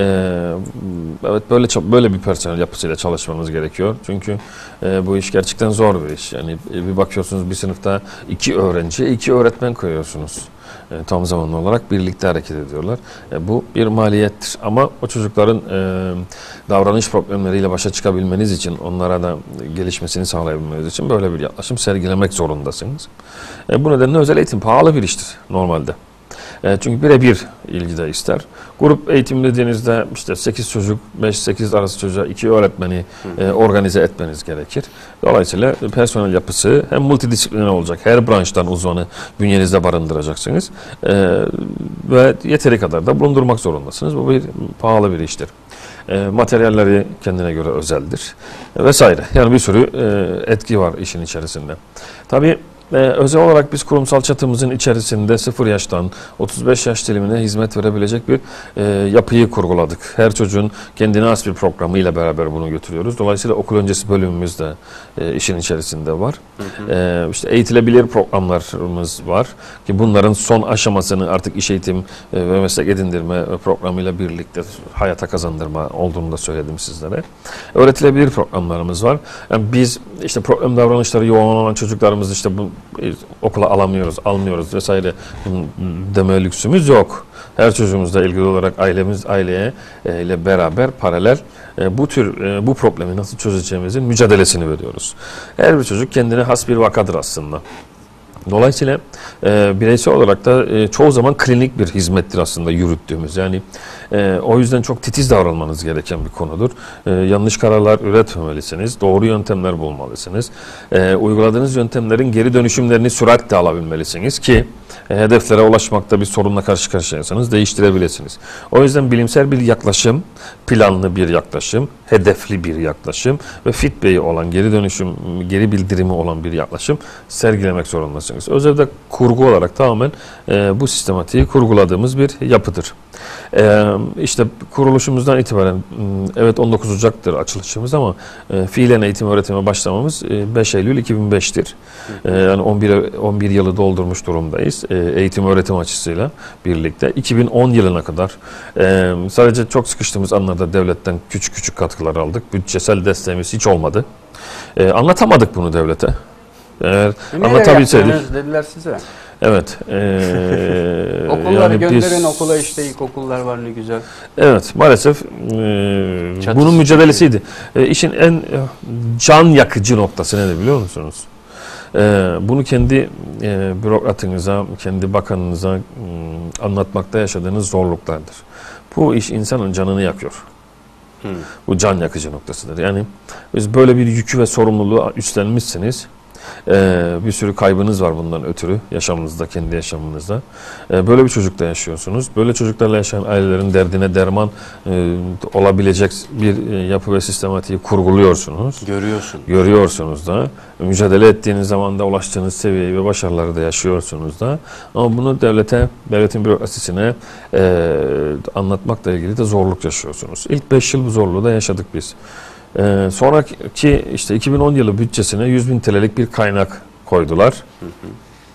evet, böyle böyle bir personel yapısıyla çalışmanız gerekiyor. Çünkü e, bu iş gerçekten zor bir iş. Yani e, bir bakıyorsunuz bir sınıfta iki öğrenci, iki öğretmen koyuyorsunuz. E, tam zamanlı olarak birlikte hareket ediyorlar. E, bu bir maliyettir. Ama o çocukların e, davranış problemleriyle başa çıkabilmeniz için, onlara da gelişmesini sağlayabilmeniz için böyle bir yaklaşım sergilemek zorundasınız. E, bu nedenle özel eğitim pahalı bir iştir normalde. E, çünkü birebir ilgi de ister. Grup eğitim dediğinizde işte sekiz çocuk, beş sekiz arası çocuğa iki öğretmeni e, organize etmeniz gerekir. Dolayısıyla personel yapısı hem multidisipliner olacak, her branştan uzmanı bünyenizde barındıracaksınız e, ve yeteri kadar da bulundurmak zorundasınız. Bu bir pahalı bir iştir. E, materyalleri kendine göre özeldir e, vesaire. Yani bir sürü e, etki var işin içerisinde. Tabii Ee, özel olarak biz kurumsal çatımızın içerisinde sıfır yaştan otuz beş yaş dilimine hizmet verebilecek bir e, yapıyı kurguladık. Her çocuğun kendine has bir programıyla beraber bunu götürüyoruz. Dolayısıyla okul öncesi bölümümüz de e, işin içerisinde var. Hı hı. E, işte eğitilebilir programlarımız var ki bunların son aşamasını artık iş eğitim e, ve meslek edindirme programıyla birlikte hayata kazandırma olduğunu da söyledim sizlere. Öğretilebilir programlarımız var. Yani biz işte problem davranışları yoğun olan çocuklarımız işte bu okula alamıyoruz, almıyoruz vesaire deme lüksümüz yok. Her çocuğumuzla ilgili olarak ailemiz aileye e, ile beraber paralel e, bu tür e, bu problemi nasıl çözeceğimizin mücadelesini veriyoruz. Her bir çocuk kendine has bir vakadır aslında. Dolayısıyla e, bireysel olarak da e, çoğu zaman klinik bir hizmettir aslında yürüttüğümüz. Yani e, o yüzden çok titiz davranmanız gereken bir konudur. E, yanlış kararlar üretmemelisiniz. Doğru yöntemler bulmalısınız. E, uyguladığınız yöntemlerin geri dönüşümlerini süratle alabilmelisiniz ki e, hedeflere ulaşmakta bir sorunla karşı karşıyaysanız değiştirebilirsiniz. O yüzden bilimsel bir yaklaşım, planlı bir yaklaşım, hedefli bir yaklaşım ve feedback'i olan, geri dönüşüm, geri bildirimi olan bir yaklaşım sergilemek zorundasınız. Özelde kurgu olarak tamamen e, bu sistematiği kurguladığımız bir yapıdır. E, işte kuruluşumuzdan itibaren evet on dokuz Ocak'tır açılışımız ama e, fiilen eğitim öğretime başlamamız e, beş Eylül iki bin beş'tir. E, yani on bir yılı doldurmuş durumdayız. E, eğitim öğretim açısıyla birlikte. iki bin on yılına kadar e, sadece çok sıkıştığımız anlarda devletten küçük küçük katkılar aldık. Bütçesel desteğimiz hiç olmadı. E, anlatamadık bunu devlete. Eğer anlatabilseydik. Dediler size. Evet. E, Okulları yani gönderin biz, okula, işte ilkokullar var ne güzel. Evet, maalesef e, bunun mücadelesiydi. E, işin en e, can yakıcı noktası ne de biliyor musunuz? E, bunu kendi e, bürokratınıza, kendi bakanınıza e, anlatmakta yaşadığınız zorluklardır. Bu iş insanın canını yakıyor. Hmm. Bu can yakıcı noktasıdır. Yani biz böyle bir yükü ve sorumluluğu üstlenmişsiniz. Ee, bir sürü kaybınız var bundan ötürü yaşamınızda, kendi yaşamınızda. Ee, böyle bir çocukla yaşıyorsunuz. Böyle çocuklarla yaşayan ailelerin derdine derman e, olabilecek bir e, yapı ve sistematiği kurguluyorsunuz. Görüyorsun. Görüyorsunuz da. Mücadele ettiğiniz zaman da ulaştığınız seviyeyi ve başarıları da yaşıyorsunuz da. Ama bunu devlete, devletin bürokrasisine e, anlatmakla ilgili de zorluk yaşıyorsunuz. İlk beş yıl bu zorluğu da yaşadık biz. Ee, sonraki işte iki bin on yılı bütçesine yüz bin T L'lik bir kaynak koydular. Hı hı.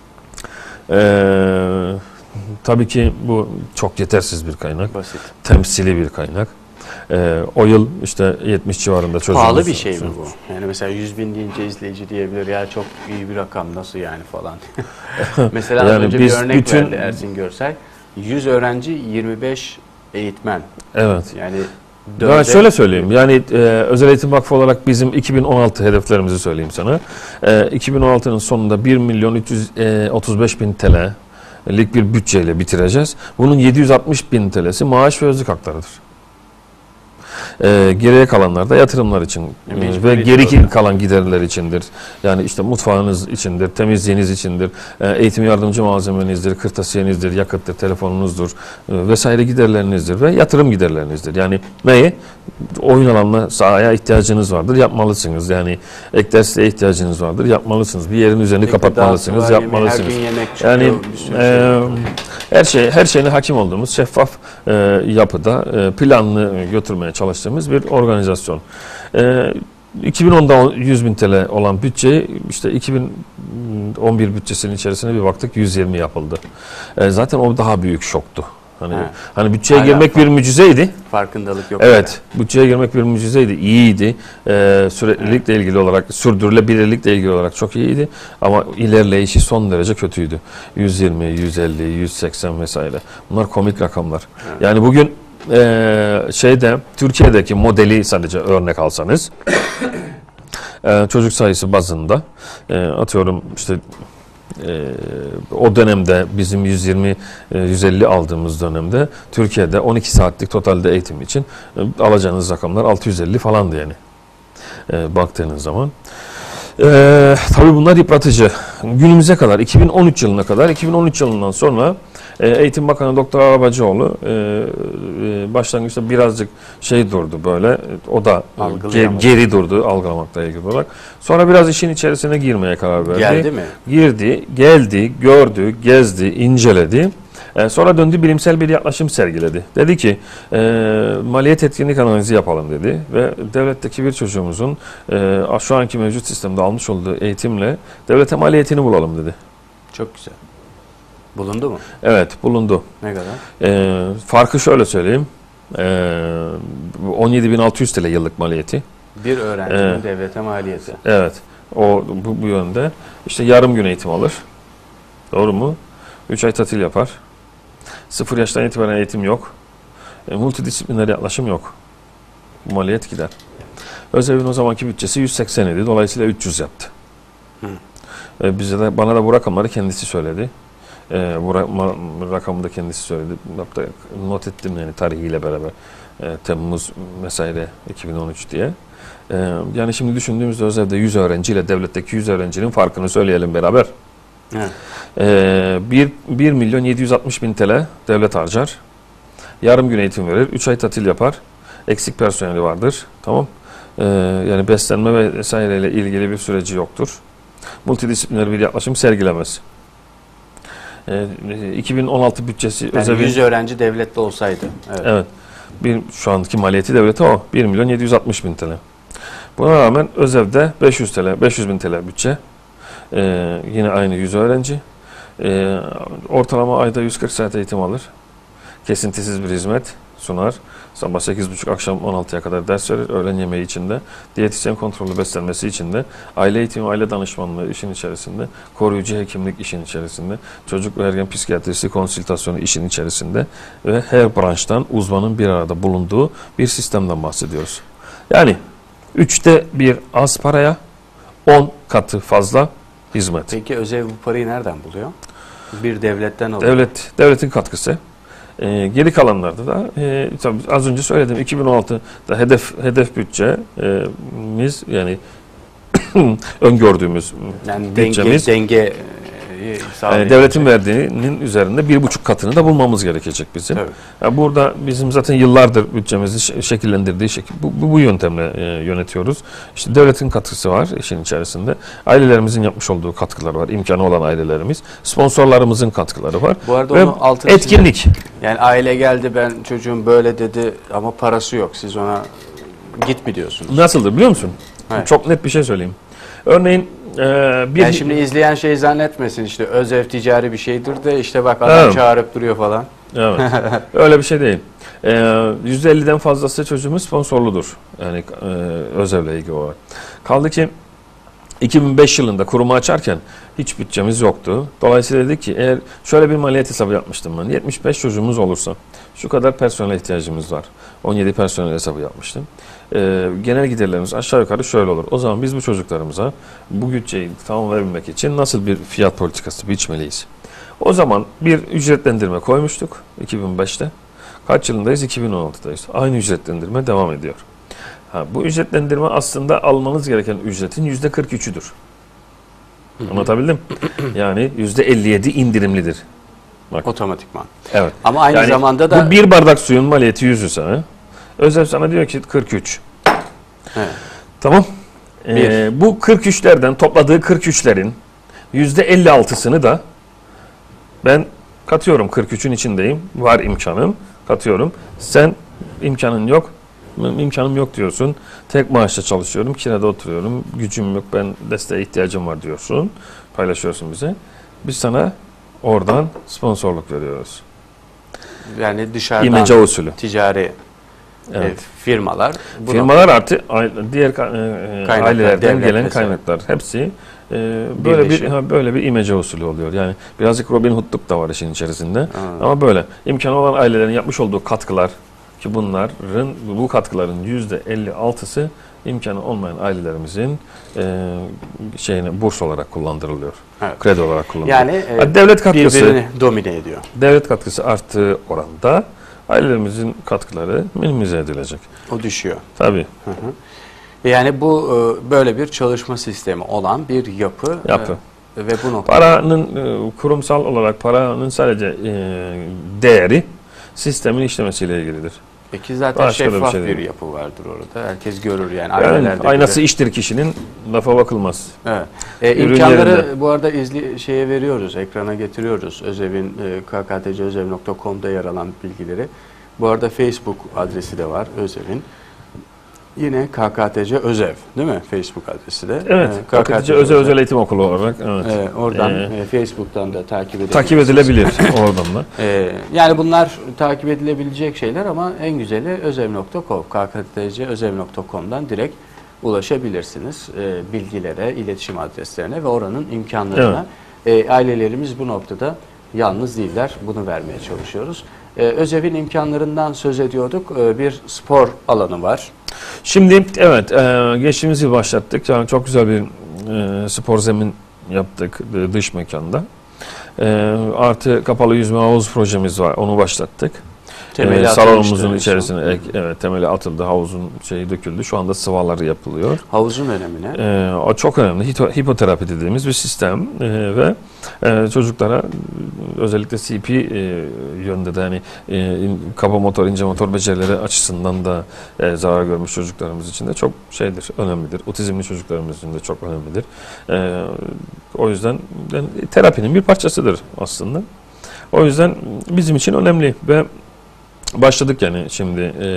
Ee, tabii ki bu çok yetersiz bir kaynak. Basit. Temsili bir kaynak. Ee, o yıl işte yetmiş civarında çözülmüş. Pahalı bir şey mi bu? Yani mesela yüz bin deyince izleyici diyebilir ya çok iyi bir rakam nasıl yani falan. Mesela yani az önce bir örnek bütün... verdi Ersin Görsel. yüz öğrenci yirmi beş eğitmen. Evet. Yani ben şöyle söyleyeyim, yani e, Özel Eğitim Vakfı olarak bizim iki bin on altı hedeflerimizi söyleyeyim sana. E, iki bin on altının sonunda bir milyon üç yüz otuz beş bin T L'lik bir bütçeyle bitireceğiz. Bunun yedi yüz altmış bin T L'si maaş ve özlük haklarıdır. E, geriye kalanlar da yatırımlar için e, Mecburi ve geri diyorlar. kalan giderler içindir. Yani işte mutfağınız içindir, temizliğiniz içindir, e, eğitim yardımcı malzemenizdir, kırtasiyenizdir, yakıttır, telefonunuzdur e, vesaire giderlerinizdir ve yatırım giderlerinizdir. Yani neyi? Oyun alanına, sahaya ihtiyacınız vardır, yapmalısınız. Yani ek dersliğe ihtiyacınız vardır, yapmalısınız. Bir yerin üzerini Peki, kapatmalısınız, dağıtı var, yemeği, yapmalısınız. her gün yemek çıkıyor, Yani bir sürü e, şey. her şey, her şeyine hakim olduğumuz şeffaf e, yapıda e, planlı götürmeye çalıştığımız bir organizasyon. E, iki bin onda yüz bin T L olan bütçeyi işte iki bin on bir bütçesinin içerisine bir baktık yüz yirmi yapıldı. E, zaten o daha büyük şoktu. Hani, He. hani bütçeye Hala girmek bir mucizeydi. Farkındalık yok. Evet, bütçeye girmek bir mucizeydi, iyiydi. Ee, süreklilikle ilgili olarak, sürdürülebilirlikle ilgili olarak çok iyiydi. Ama ilerleyişi son derece kötüydü. yüz yirmi, yüz elli, yüz seksen vesaire. Bunlar komik rakamlar. Evet. Yani bugün e, şeyde, Türkiye'deki modeli sadece örnek alsanız, e, çocuk sayısı bazında, e, atıyorum işte, Ee, o dönemde bizim yüz yirmi yüz elli aldığımız dönemde Türkiye'de on iki saatlik totalde eğitim için e, alacağınız rakamlar altı yüz elli falandı yani e, baktığınız zaman. E, tabii bunlar yıpratıcı. Günümüze kadar iki bin on üç yılına kadar iki bin on üç yılından sonra e, Eğitim Bakanı Doktor Arabacıoğlu e, e, başlangıçta birazcık şey durdu böyle, o da ge, geri durdu algılamakla ilgili olarak. Sonra biraz işin içerisine girmeye karar verdi. Geldi mi? Girdi, geldi, gördü, gezdi, inceledi. E, sonra döndü, bilimsel bir yaklaşım sergiledi. Dedi ki e, maliyet etkinlik analizi yapalım dedi ve devletteki bir çocuğumuzun e, şu anki mevcut sistemde almış olduğu eğitimle devlete maliyetini bulalım dedi. Çok güzel. Bulundu mu? Evet, bulundu. Ne kadar? E, farkı şöyle söyleyeyim. E, on yedi bin altı yüz T L yıllık maliyeti. Bir öğrencinin Evet. devlete maliyeti. Evet. O bu, bu yönde. İşte yarım gün eğitim alır. Doğru mu? üç ay tatil yapar. sıfır yaştan itibaren eğitim yok. E, multidisipliner yaklaşım yok. Bu maliyet gider. Özev'in o zamanki bütçesi yüz seksen idi. Dolayısıyla üç yüz yaptı. Hı. E, bize de, bana da bu rakamları kendisi söyledi. E, bu ra- rakamı da kendisi söyledi. Hatta not ettim yani tarihiyle beraber. E, Temmuz vesaire iki bin on üç diye. E, yani şimdi düşündüğümüzde Özev'de yüz öğrenciyle devletteki yüz öğrencinin farkını söyleyelim beraber. Evet. Ee, bir milyon yedi yüz altmış bin T L devlet harcar. Yarım gün eğitim verir. üç ay tatil yapar. Eksik personeli vardır. Tamam. Ee, yani beslenme ve vesaireyle ilgili bir süreci yoktur. Multidisipliner bir yaklaşım sergilemez. Ee, iki bin on altı bütçesi Yani Özev'in... yüz öğrenci devlette olsaydı. Evet. Evet. Bir, şu anki maliyeti devlete o. bir milyon yedi yüz altmış bin T L. Buna rağmen Özev'de beş yüz T L, beş yüz bin T L bütçe. Ee, yine aynı yüz öğrenci. Ee, ortalama ayda yüz kırk saat eğitim alır. Kesintisiz bir hizmet sunar. Sabah sekiz buçuk akşam on altıya kadar ders verir. Öğlen yemeği içinde. Diyetisyen kontrollü beslenmesi içinde. Aile eğitimi, aile danışmanlığı işin içerisinde. Koruyucu hekimlik işin içerisinde. Çocuk ve ergen psikiyatrisi konsültasyonu işin içerisinde. Ve her branştan uzmanın bir arada bulunduğu bir sistemden bahsediyoruz. Yani üçte bir az paraya on katı fazla hizmet. Peki Özev bu parayı nereden buluyor? Bir devletten alıyor. Devlet, devletin katkısı. Ee, geri kalanlarda da e, tabii az önce söyledim iki bin on altıda hedef hedef bütçemiz yani öngördüğümüz Yani denge, bütçemiz denge e, devletin verdiğinin üzerinde bir buçuk katını da bulmamız gerekecek bizim. Evet. Yani burada bizim zaten yıllardır bütçemizi şekillendirdiği şekil bu, bu, bu yöntemle e, yönetiyoruz. İşte devletin katkısı var işin içerisinde. Ailelerimizin yapmış olduğu katkılar var. İmkanı olan ailelerimiz. Sponsorlarımızın katkıları var. Bu arada Ve onu altını etkinlik. çizeyim. Yani aile geldi, ben çocuğum böyle dedi ama parası yok. Siz ona git mi diyorsunuz? Nasıldır biliyor musun? Evet. Çok net bir şey söyleyeyim. Örneğin e, bir... Yani şimdi izleyen şey zannetmesin işte Özev ticari bir şeydir de işte bak adam Evet. çağırıp duruyor falan. Evet. Öyle bir şey değil. E, yüzde elliden fazlası çocuğumuz sponsorludur. Yani e, Özev'le ilgili olarak. Kaldı ki iki bin beş yılında kurumu açarken hiç bütçemiz yoktu. Dolayısıyla dedik ki eğer şöyle bir maliyet hesabı yapmıştım ben. yetmiş beş çocuğumuz olursa şu kadar personel ihtiyacımız var. on yedi personel hesabı yapmıştım. Ee, genel giderlerimiz aşağı yukarı şöyle olur. O zaman biz bu çocuklarımıza bu bütçeyi tamamlayabilmek için nasıl bir fiyat politikası biçmeliyiz? O zaman bir ücretlendirme koymuştuk iki bin beşte. Kaç yılındayız? iki bin on altıdayız. Aynı ücretlendirme devam ediyor. Ha, bu ücretlendirme aslında almanız gereken ücretin yüzde kırk üçüdür. Anlatabildim? Yani yüzde elli yedi indirimlidir. Bak. Otomatikman. Evet. Ama aynı Yani zamanda da... Bu bir bardak suyun maliyeti yüz lira. Özel sana diyor ki kırk üç. Evet. Tamam. Ee, bu kırk üçlerden topladığı kırk üçlerin yüzde elli altısını da ben katıyorum, kırk üçün içindeyim. Var imkanım. Katıyorum. Sen imkanın yok. İmkanım yok diyorsun. Tek maaşla çalışıyorum. Kirada oturuyorum. Gücüm yok. Ben desteğe ihtiyacım var diyorsun. Paylaşıyorsun bize. Biz sana oradan sponsorluk veriyoruz. Yani dışarıdan İmece usulü. ticari Evet. e, firmalar. Firmalar artı diğer e, Kaynaklar, ailelerden devlet gelen vesaire. kaynaklar hepsi e, böyle bir ha, böyle bir imece usulü oluyor. Yani birazcık Robin Hood'luk da var işin içerisinde. Ha. Ama böyle imkanı olan ailelerin yapmış olduğu katkılar ki bunların bu katkıların yüzde elli altısı imkanı olmayan ailelerimizin e, şeyine burs olarak kullandırılıyor. Evet. Kredi olarak kullanılıyor. Yani e, Ha, devlet katkısı birbirini domine ediyor. devlet katkısı arttığı oranda ailelerimizin katkıları minimize edilecek. O düşüyor. Tabii. Hı hı. Yani bu e, böyle bir çalışma sistemi olan bir yapı. Yapı. E, ve bu noktada Paranın e, kurumsal olarak paranın sadece e, değeri sistemin işlemesiyle ilgilidir. Peki zaten Başka da bir şeffaf şey bir, değil. yapı vardır orada. Herkes görür yani. Yani Ailelerdeki aynası de. iştir kişinin, lafa bakılmaz. Evet. E, Ürün imkanları yerinde. bu arada izli şeye veriyoruz, ekrana getiriyoruz. Özev'in e, k k t c özev nokta com'da yer alan bilgileri. Bu arada Facebook adresi de var Özev'in. Yine K K T C Özev değil mi? Facebook adresi de. Evet. E, K K T C Özel Özel Eğitim Okulu olarak. Evet. E, oradan Ee, e, Facebook'tan da takip edebilirsiniz. takip edilebilir oradan da. E, yani bunlar takip edilebilecek şeyler ama en güzeli özev nokta com, K K T C özev nokta com'dan direkt ulaşabilirsiniz e, bilgilere, iletişim adreslerine ve oranın imkanlarına. E, ailelerimiz bu noktada yalnız değiller. Bunu vermeye çalışıyoruz. E, Özev'in imkanlarından söz ediyorduk. E, bir spor alanı var. Şimdi evet e, geçtiğimiz yıl başlattık. Yani çok güzel bir e, spor zemin yaptık e, dış mekanda. E, artı kapalı yüzme havuz projemiz var. Onu başlattık. Temeli E, atılmıştı salonumuzun en içerisine son. ek, evet temeli atıldı. Havuzun şeyi döküldü. Şu anda sıvaları yapılıyor. Havuzun önemine. E, o çok önemli. Hito, hipoterapi dediğimiz bir sistem e, ve e, çocuklara özellikle C P e, yönde de hani e, kaba motor, ince motor becerileri açısından da e, zarar görmüş çocuklarımız için de çok şeydir, önemlidir. Otizmli çocuklarımız için de çok önemlidir. E, o yüzden yani, terapinin bir parçasıdır aslında. O yüzden bizim için önemli ve başladık yani şimdi e,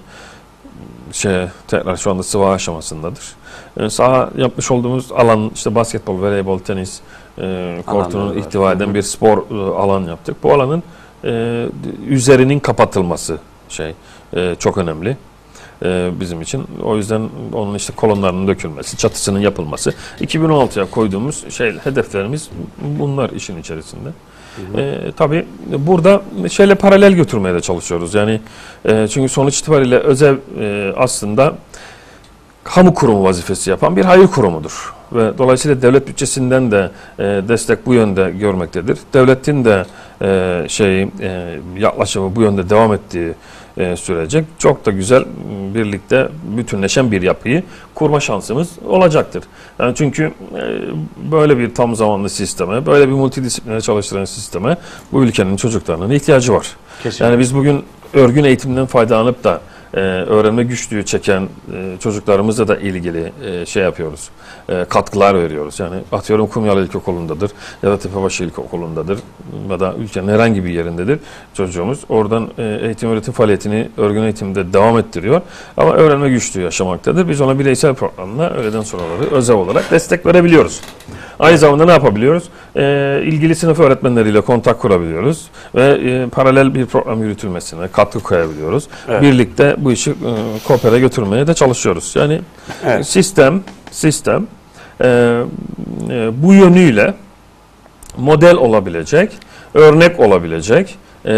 şey tekrar şu anda sıva aşamasındadır. E, saha yapmış olduğumuz alan işte basketbol, voleybol, tenis e, kortunun Alanları ihtiva var. eden bir spor e, alan yaptık. Bu alanın e, üzerinin kapatılması şey e, çok önemli e, bizim için. O yüzden onun işte kolonlarının dökülmesi, çatısının yapılması. iki bin on altıya koyduğumuz şey hedeflerimiz bunlar işin içerisinde. Hı hı. E, tabii burada şeyle paralel götürmeye de çalışıyoruz. Yani e, çünkü sonuç itibariyle Özev e, aslında kamu kurumu vazifesi yapan bir hayır kurumudur. Ve dolayısıyla devlet bütçesinden de e, destek bu yönde görmektedir. Devletin de e, şey e, yaklaşımı bu yönde devam ettiği e, sürece çok da güzel birlikte bütünleşen bir yapıyı kurma şansımız olacaktır. Yani çünkü e, böyle bir tam zamanlı sisteme, böyle bir multidisipliner çalıştıran sisteme bu ülkenin çocuklarının ihtiyacı var. Kesinlikle. Yani biz bugün örgün eğitimden faydalanıp da Ee, öğrenme güçlüğü çeken e, çocuklarımızla da ilgili e, şey yapıyoruz, e, katkılar veriyoruz. Yani atıyorum Kumyalı İlkokulu'ndadır ya da Tepebaşı İlkokulu'ndadır ya da ülkenin herhangi bir yerindedir çocuğumuz. Oradan e, eğitim öğretim faaliyetini örgün eğitimde devam ettiriyor ama öğrenme güçlüğü yaşamaktadır. Biz ona bireysel programla öğleden sonraları özel olarak destek verebiliyoruz. Aynı zamanda ne yapabiliyoruz? E, ilgili sınıf öğretmenleriyle kontak kurabiliyoruz ve e, paralel bir program yürütülmesine katkı koyabiliyoruz. Evet. Birlikte bu işi e, koopere götürmeye de çalışıyoruz. Yani Evet. sistem sistem e, e, bu yönüyle model olabilecek, örnek olabilecek Ee,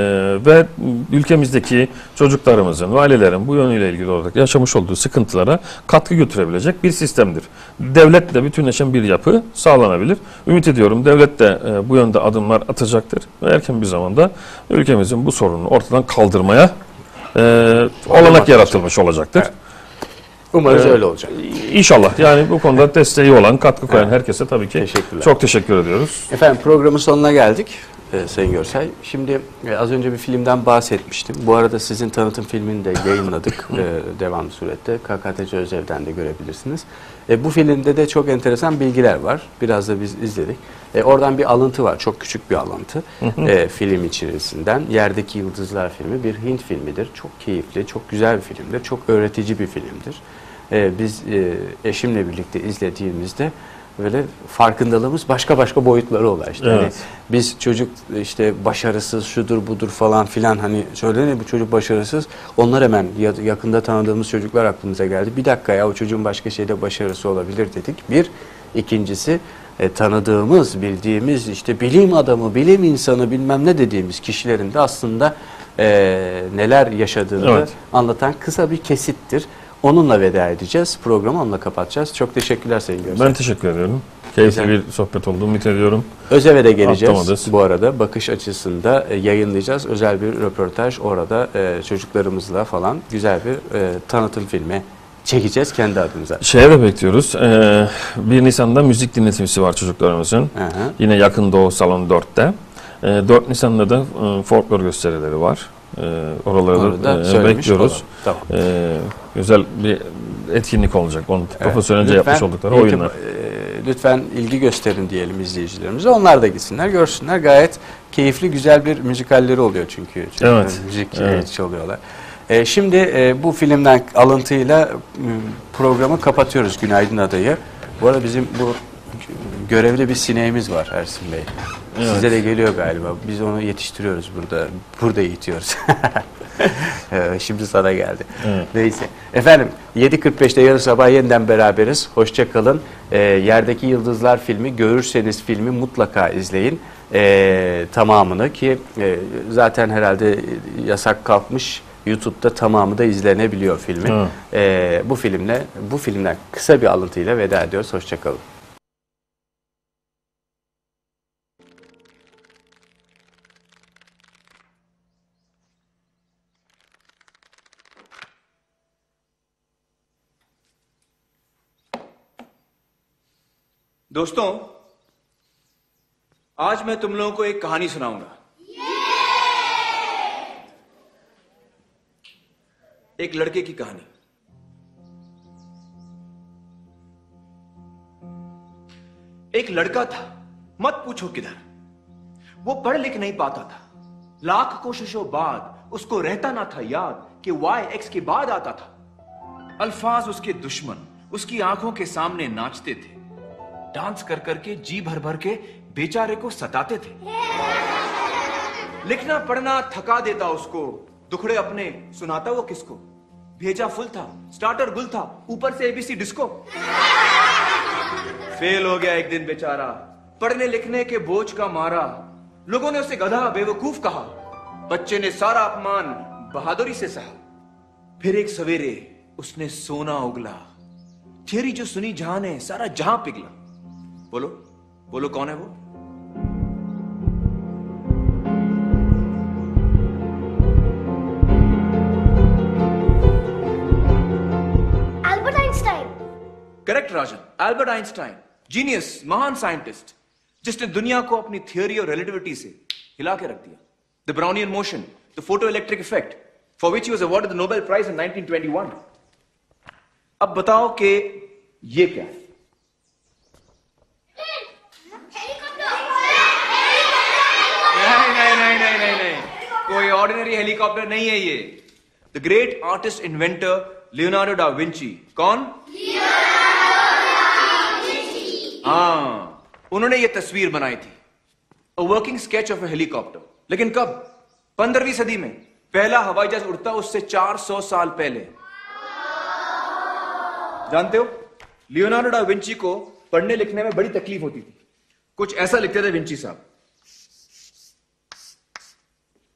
ve ülkemizdeki çocuklarımızın, ailelerin bu yönüyle ilgili olarak yaşamış olduğu sıkıntılara katkı götürebilecek bir sistemdir. Devletle bütünleşen bir yapı sağlanabilir. Ümit ediyorum devlet de e, bu yönde adımlar atacaktır ve erken bir zamanda ülkemizin bu sorununu ortadan kaldırmaya e, olanak yaratılmış olacaktır. Evet. Umarız Ee, öyle olacak. İnşallah. Yani bu konuda desteği olan, katkı koyan Evet. herkese tabii ki Teşekkürler. çok teşekkür ediyoruz. Efendim programın sonuna geldik e, Sayın Görsel. Şimdi e, az önce bir filmden bahsetmiştim. Bu arada sizin tanıtım filmini de yayınladık e, devamlı surette. K K T C Özev'den de görebilirsiniz. E, bu filmde de çok enteresan bilgiler var. Biraz da biz izledik. E, oradan bir alıntı var. Çok küçük bir alıntı. e, film içerisinden. Yerdeki Yıldızlar filmi bir Hint filmidir. Çok keyifli, çok güzel bir filmdir. Çok öğretici bir filmdir. E, biz e, eşimle birlikte izlediğimizde böyle farkındalığımız başka başka boyutları ulaştı. Evet. Hani biz çocuk işte başarısız şudur budur falan filan hani söylene bu çocuk başarısız. Onlar hemen yakında tanıdığımız çocuklar aklımıza geldi. Bir dakika ya o çocuğun başka şeyde başarısı olabilir dedik. Bir. İkincisi e, tanıdığımız, bildiğimiz işte bilim adamı, bilim insanı bilmem ne dediğimiz kişilerin de aslında e, neler yaşadığını Evet. anlatan kısa bir kesittir. Onunla veda edeceğiz. Programı onunla kapatacağız. Çok teşekkürler Sayın Görsel. Ben teşekkür ediyorum. Keyifli Güzel. bir sohbet oldu. Ümit ediyorum. Özev'e de geleceğiz. Atlamadık. Bu arada bakış açısında e, yayınlayacağız. Özel bir röportaj orada e, çocuklarımızla falan güzel bir e, tanıtım filmi çekeceğiz kendi adımıza. Şeye de bekliyoruz. Ee, bir Nisan'da müzik dinletisi var çocuklarımızın. Hı hı. Yine Yakın Doğu Salon dörtte. Ee, dört Nisan'da da e, folklor gösterileri var. Ee, oraları Onu da da e, söylemiş bekliyoruz. olalım. Tamam. Ee, güzel bir etkinlik olacak. Onu profesyonelce Lütfen yapmış oldukları ilgi- oyunlar. e, lütfen ilgi gösterin diyelim izleyicilerimize. Onlar da gitsinler, görsünler. Gayet keyifli, güzel bir müzikalleri oluyor çünkü. Çünkü Evet, müzik e, evet. çalıyorlar. E, şimdi e, bu filmden alıntıyla m, programı kapatıyoruz Günaydın Adayı. Bu arada bizim bu görevli bir sineğimiz var Ersin Bey. Evet. Size de geliyor galiba. Biz onu yetiştiriyoruz burada. Burada eğitiyoruz. Ee, Şimdi sana geldi. Evet. Neyse. Efendim yedi kırk beşte yarın sabah yeniden beraberiz. Hoşça kalın. Ee, Yerdeki Yıldızlar filmi görürseniz filmi mutlaka izleyin. Ee, tamamını ki e, zaten herhalde yasak kalkmış. YouTube'da tamamı da izlenebiliyor filmin. Evet. Ee, bu filmle bu filmden kısa bir alıntıyla veda ediyoruz. Hoşça kalın. दोस्तों, आज मैं तुम लोगों को एक कहानी सुनाऊंगा। एक लड़के की कहानी। एक लड़का था, मत पूछो किधर। वो पढ़ लिख नहीं पाता था। लाख कोशिशों बाद उसको रहता ना था याद कि वाई एक्स के बाद आता था। अल्फाज उसके दुश्मन उसकी आंखों के सामने नाचते थे। डांस कर करके जी भर भर के बेचारे को सताते थे। लिखना पढ़ना थका देता उसको, दुखड़े अपने सुनाता वो किसको। भेजा फुल था, स्टार्टर गुल था, ऊपर से एबीसी डिस्को। फेल हो गया एक दिन बेचारा, पढ़ने लिखने के बोझ का मारा। लोगों ने उसे गधा बेवकूफ कहा, बच्चे ने सारा अपमान बहादुरी से सहा। फिर एक सवेरे उसने सोना उगला, थियरी जो सुनी जहां ने सारा जहां पिघला। बोलो बोलो कौन है वो? Albert Einstein. Correct Rajan, Albert Einstein, genius, महान साइंटिस्ट, जिसने दुनिया को अपनी थियोरी और रिलेटिविटी से हिला के रख दिया। The Brownian motion, the photoelectric effect, for which he was awarded the Nobel prize in nineteen twenty one. अब बताओ कि ये क्या है? नहीं नहीं नहीं नहीं नहीं नहीं, कोई ऑर्डिनरी हेलीकॉप्टर नहीं है ये। The great artist inventor Leonardo da Vinci. कौन? हाँ, उन्होंने ये तस्वीर बनाई थी, a working sketch of a helicopter. लेकिन कब? पंद्रहवीं सदी में। पहला हवाई जहाज उड़ता उससे चार सौ साल पहले। जानते हो, लियोनार्डो डा विंची को पढ़ने लिखने में बड़ी तकलीफ होती थी। कुछ ऐसा लिखते थे विंची साहब,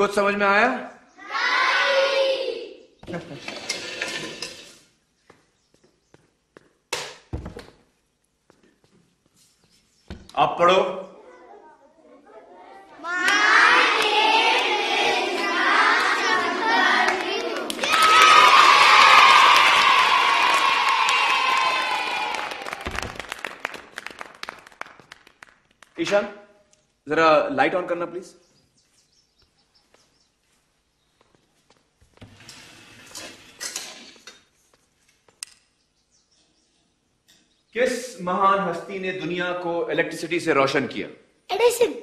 कुछ समझ में आया? आप पढ़ो। ईशान, जरा लाइट ऑन करना प्लीज। किस महान हस्ती ने दुनिया को इलेक्ट्रिसिटी से रोशन किया? Edison,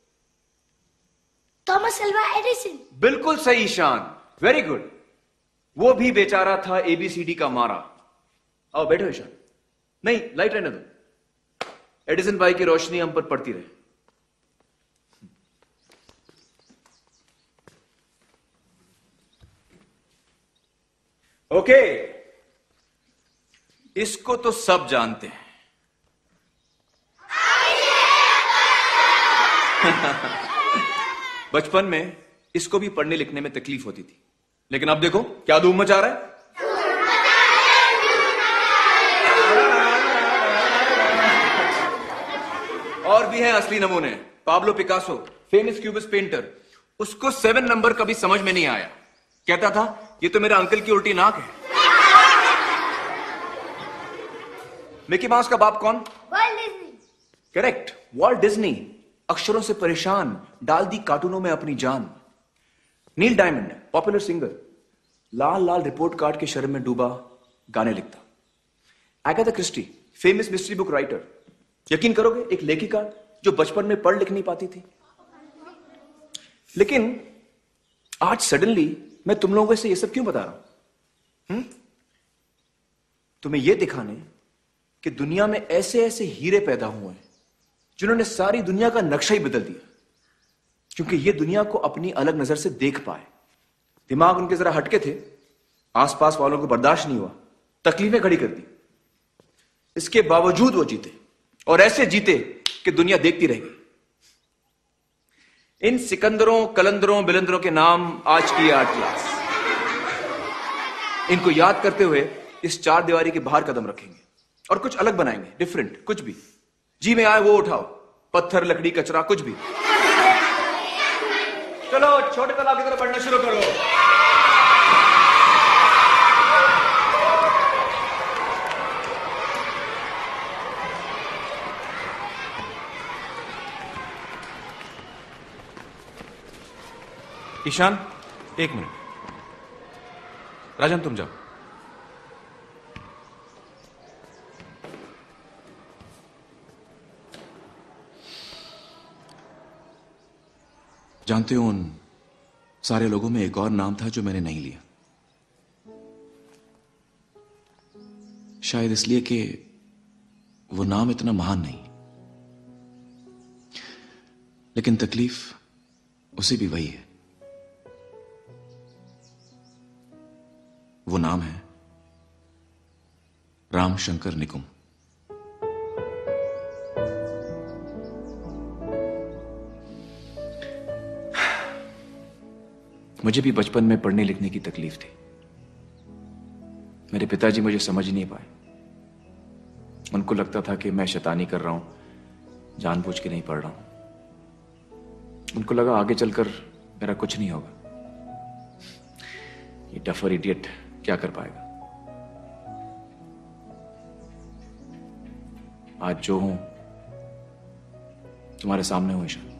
Thomas Alva Edison. बिल्कुल सही ईशान, वेरी गुड। वो भी बेचारा था एबीसीडी का मारा। आओ बैठो ईशान। नहीं, लाइट रहने दो। एडिसन भाई की रोशनी हम पर पड़ती रहे। ओके, इसको तो सब जानते हैं। बचपन में इसको भी पढ़ने लिखने में तकलीफ होती थी, लेकिन अब देखो क्या धूम मचा रहा है। और भी हैं असली नमूने। Pablo Picasso, famous cubist painter, उसको सेवन नंबर कभी समझ में नहीं आया। कहता था ये तो मेरे अंकल की उल्टी नाक है। मिकी माउस का बाप कौन? World Disney. Correct, Walt Disney. अक्षरों से परेशान, डाल दी कार्टूनों में अपनी जान। नील डायमंड, पॉपुलर सिंगर, लाल लाल रिपोर्ट कार्ड के शर्म में डूबा गाने लिखता। Agatha Christie, famous mystery book writer. यकीन करोगे, एक लेखिका जो बचपन में पढ़ लिख नहीं पाती थी। लेकिन आज सडनली मैं तुम लोगों से ये सब क्यों बता रहा हूं? हुँ? तुम्हें यह दिखाने कि दुनिया में ऐसे ऐसे हीरे पैदा हुए हैं जिन्होंने सारी दुनिया का नक्शा ही बदल दिया, क्योंकि ये दुनिया को अपनी अलग नजर से देख पाए। दिमाग उनके जरा हटके थे, आसपास वालों को बर्दाश्त नहीं हुआ, तकलीफें खड़ी कर दी। इसके बावजूद वो जीते, और ऐसे जीते कि दुनिया देखती रह गई। इन सिकंदरों, कलंदरों, बिलंदरों के नाम आज की आर्ट क्लास। इनको याद करते हुए इस चार दीवारी के बाहर कदम रखेंगे और कुछ अलग बनाएंगे, डिफरेंट, कुछ भी जी में आए वो उठाओ, पत्थर, लकड़ी, कचरा, कुछ भी। चलो छोटे तालाब की तरफ बढ़ना शुरू करो। ईशान, एक मिनट। राजन, तुम जाओ। जानते हो, उन सारे लोगों में एक और नाम था जो मैंने नहीं लिया। शायद इसलिए कि वो नाम इतना महान नहीं, लेकिन तकलीफ उसे भी वही है। वो नाम है राम शंकर निकुम। मुझे भी बचपन में पढ़ने लिखने की तकलीफ थी। मेरे पिताजी मुझे समझ नहीं पाए। उनको लगता था कि मैं शैतानी कर रहा हूं, जानबूझ के नहीं पढ़ रहा हूं। उनको लगा आगे चलकर मेरा कुछ नहीं होगा, ये डफर इडियट क्या कर पाएगा। आज जो हूं तुम्हारे सामने हूं ईशान।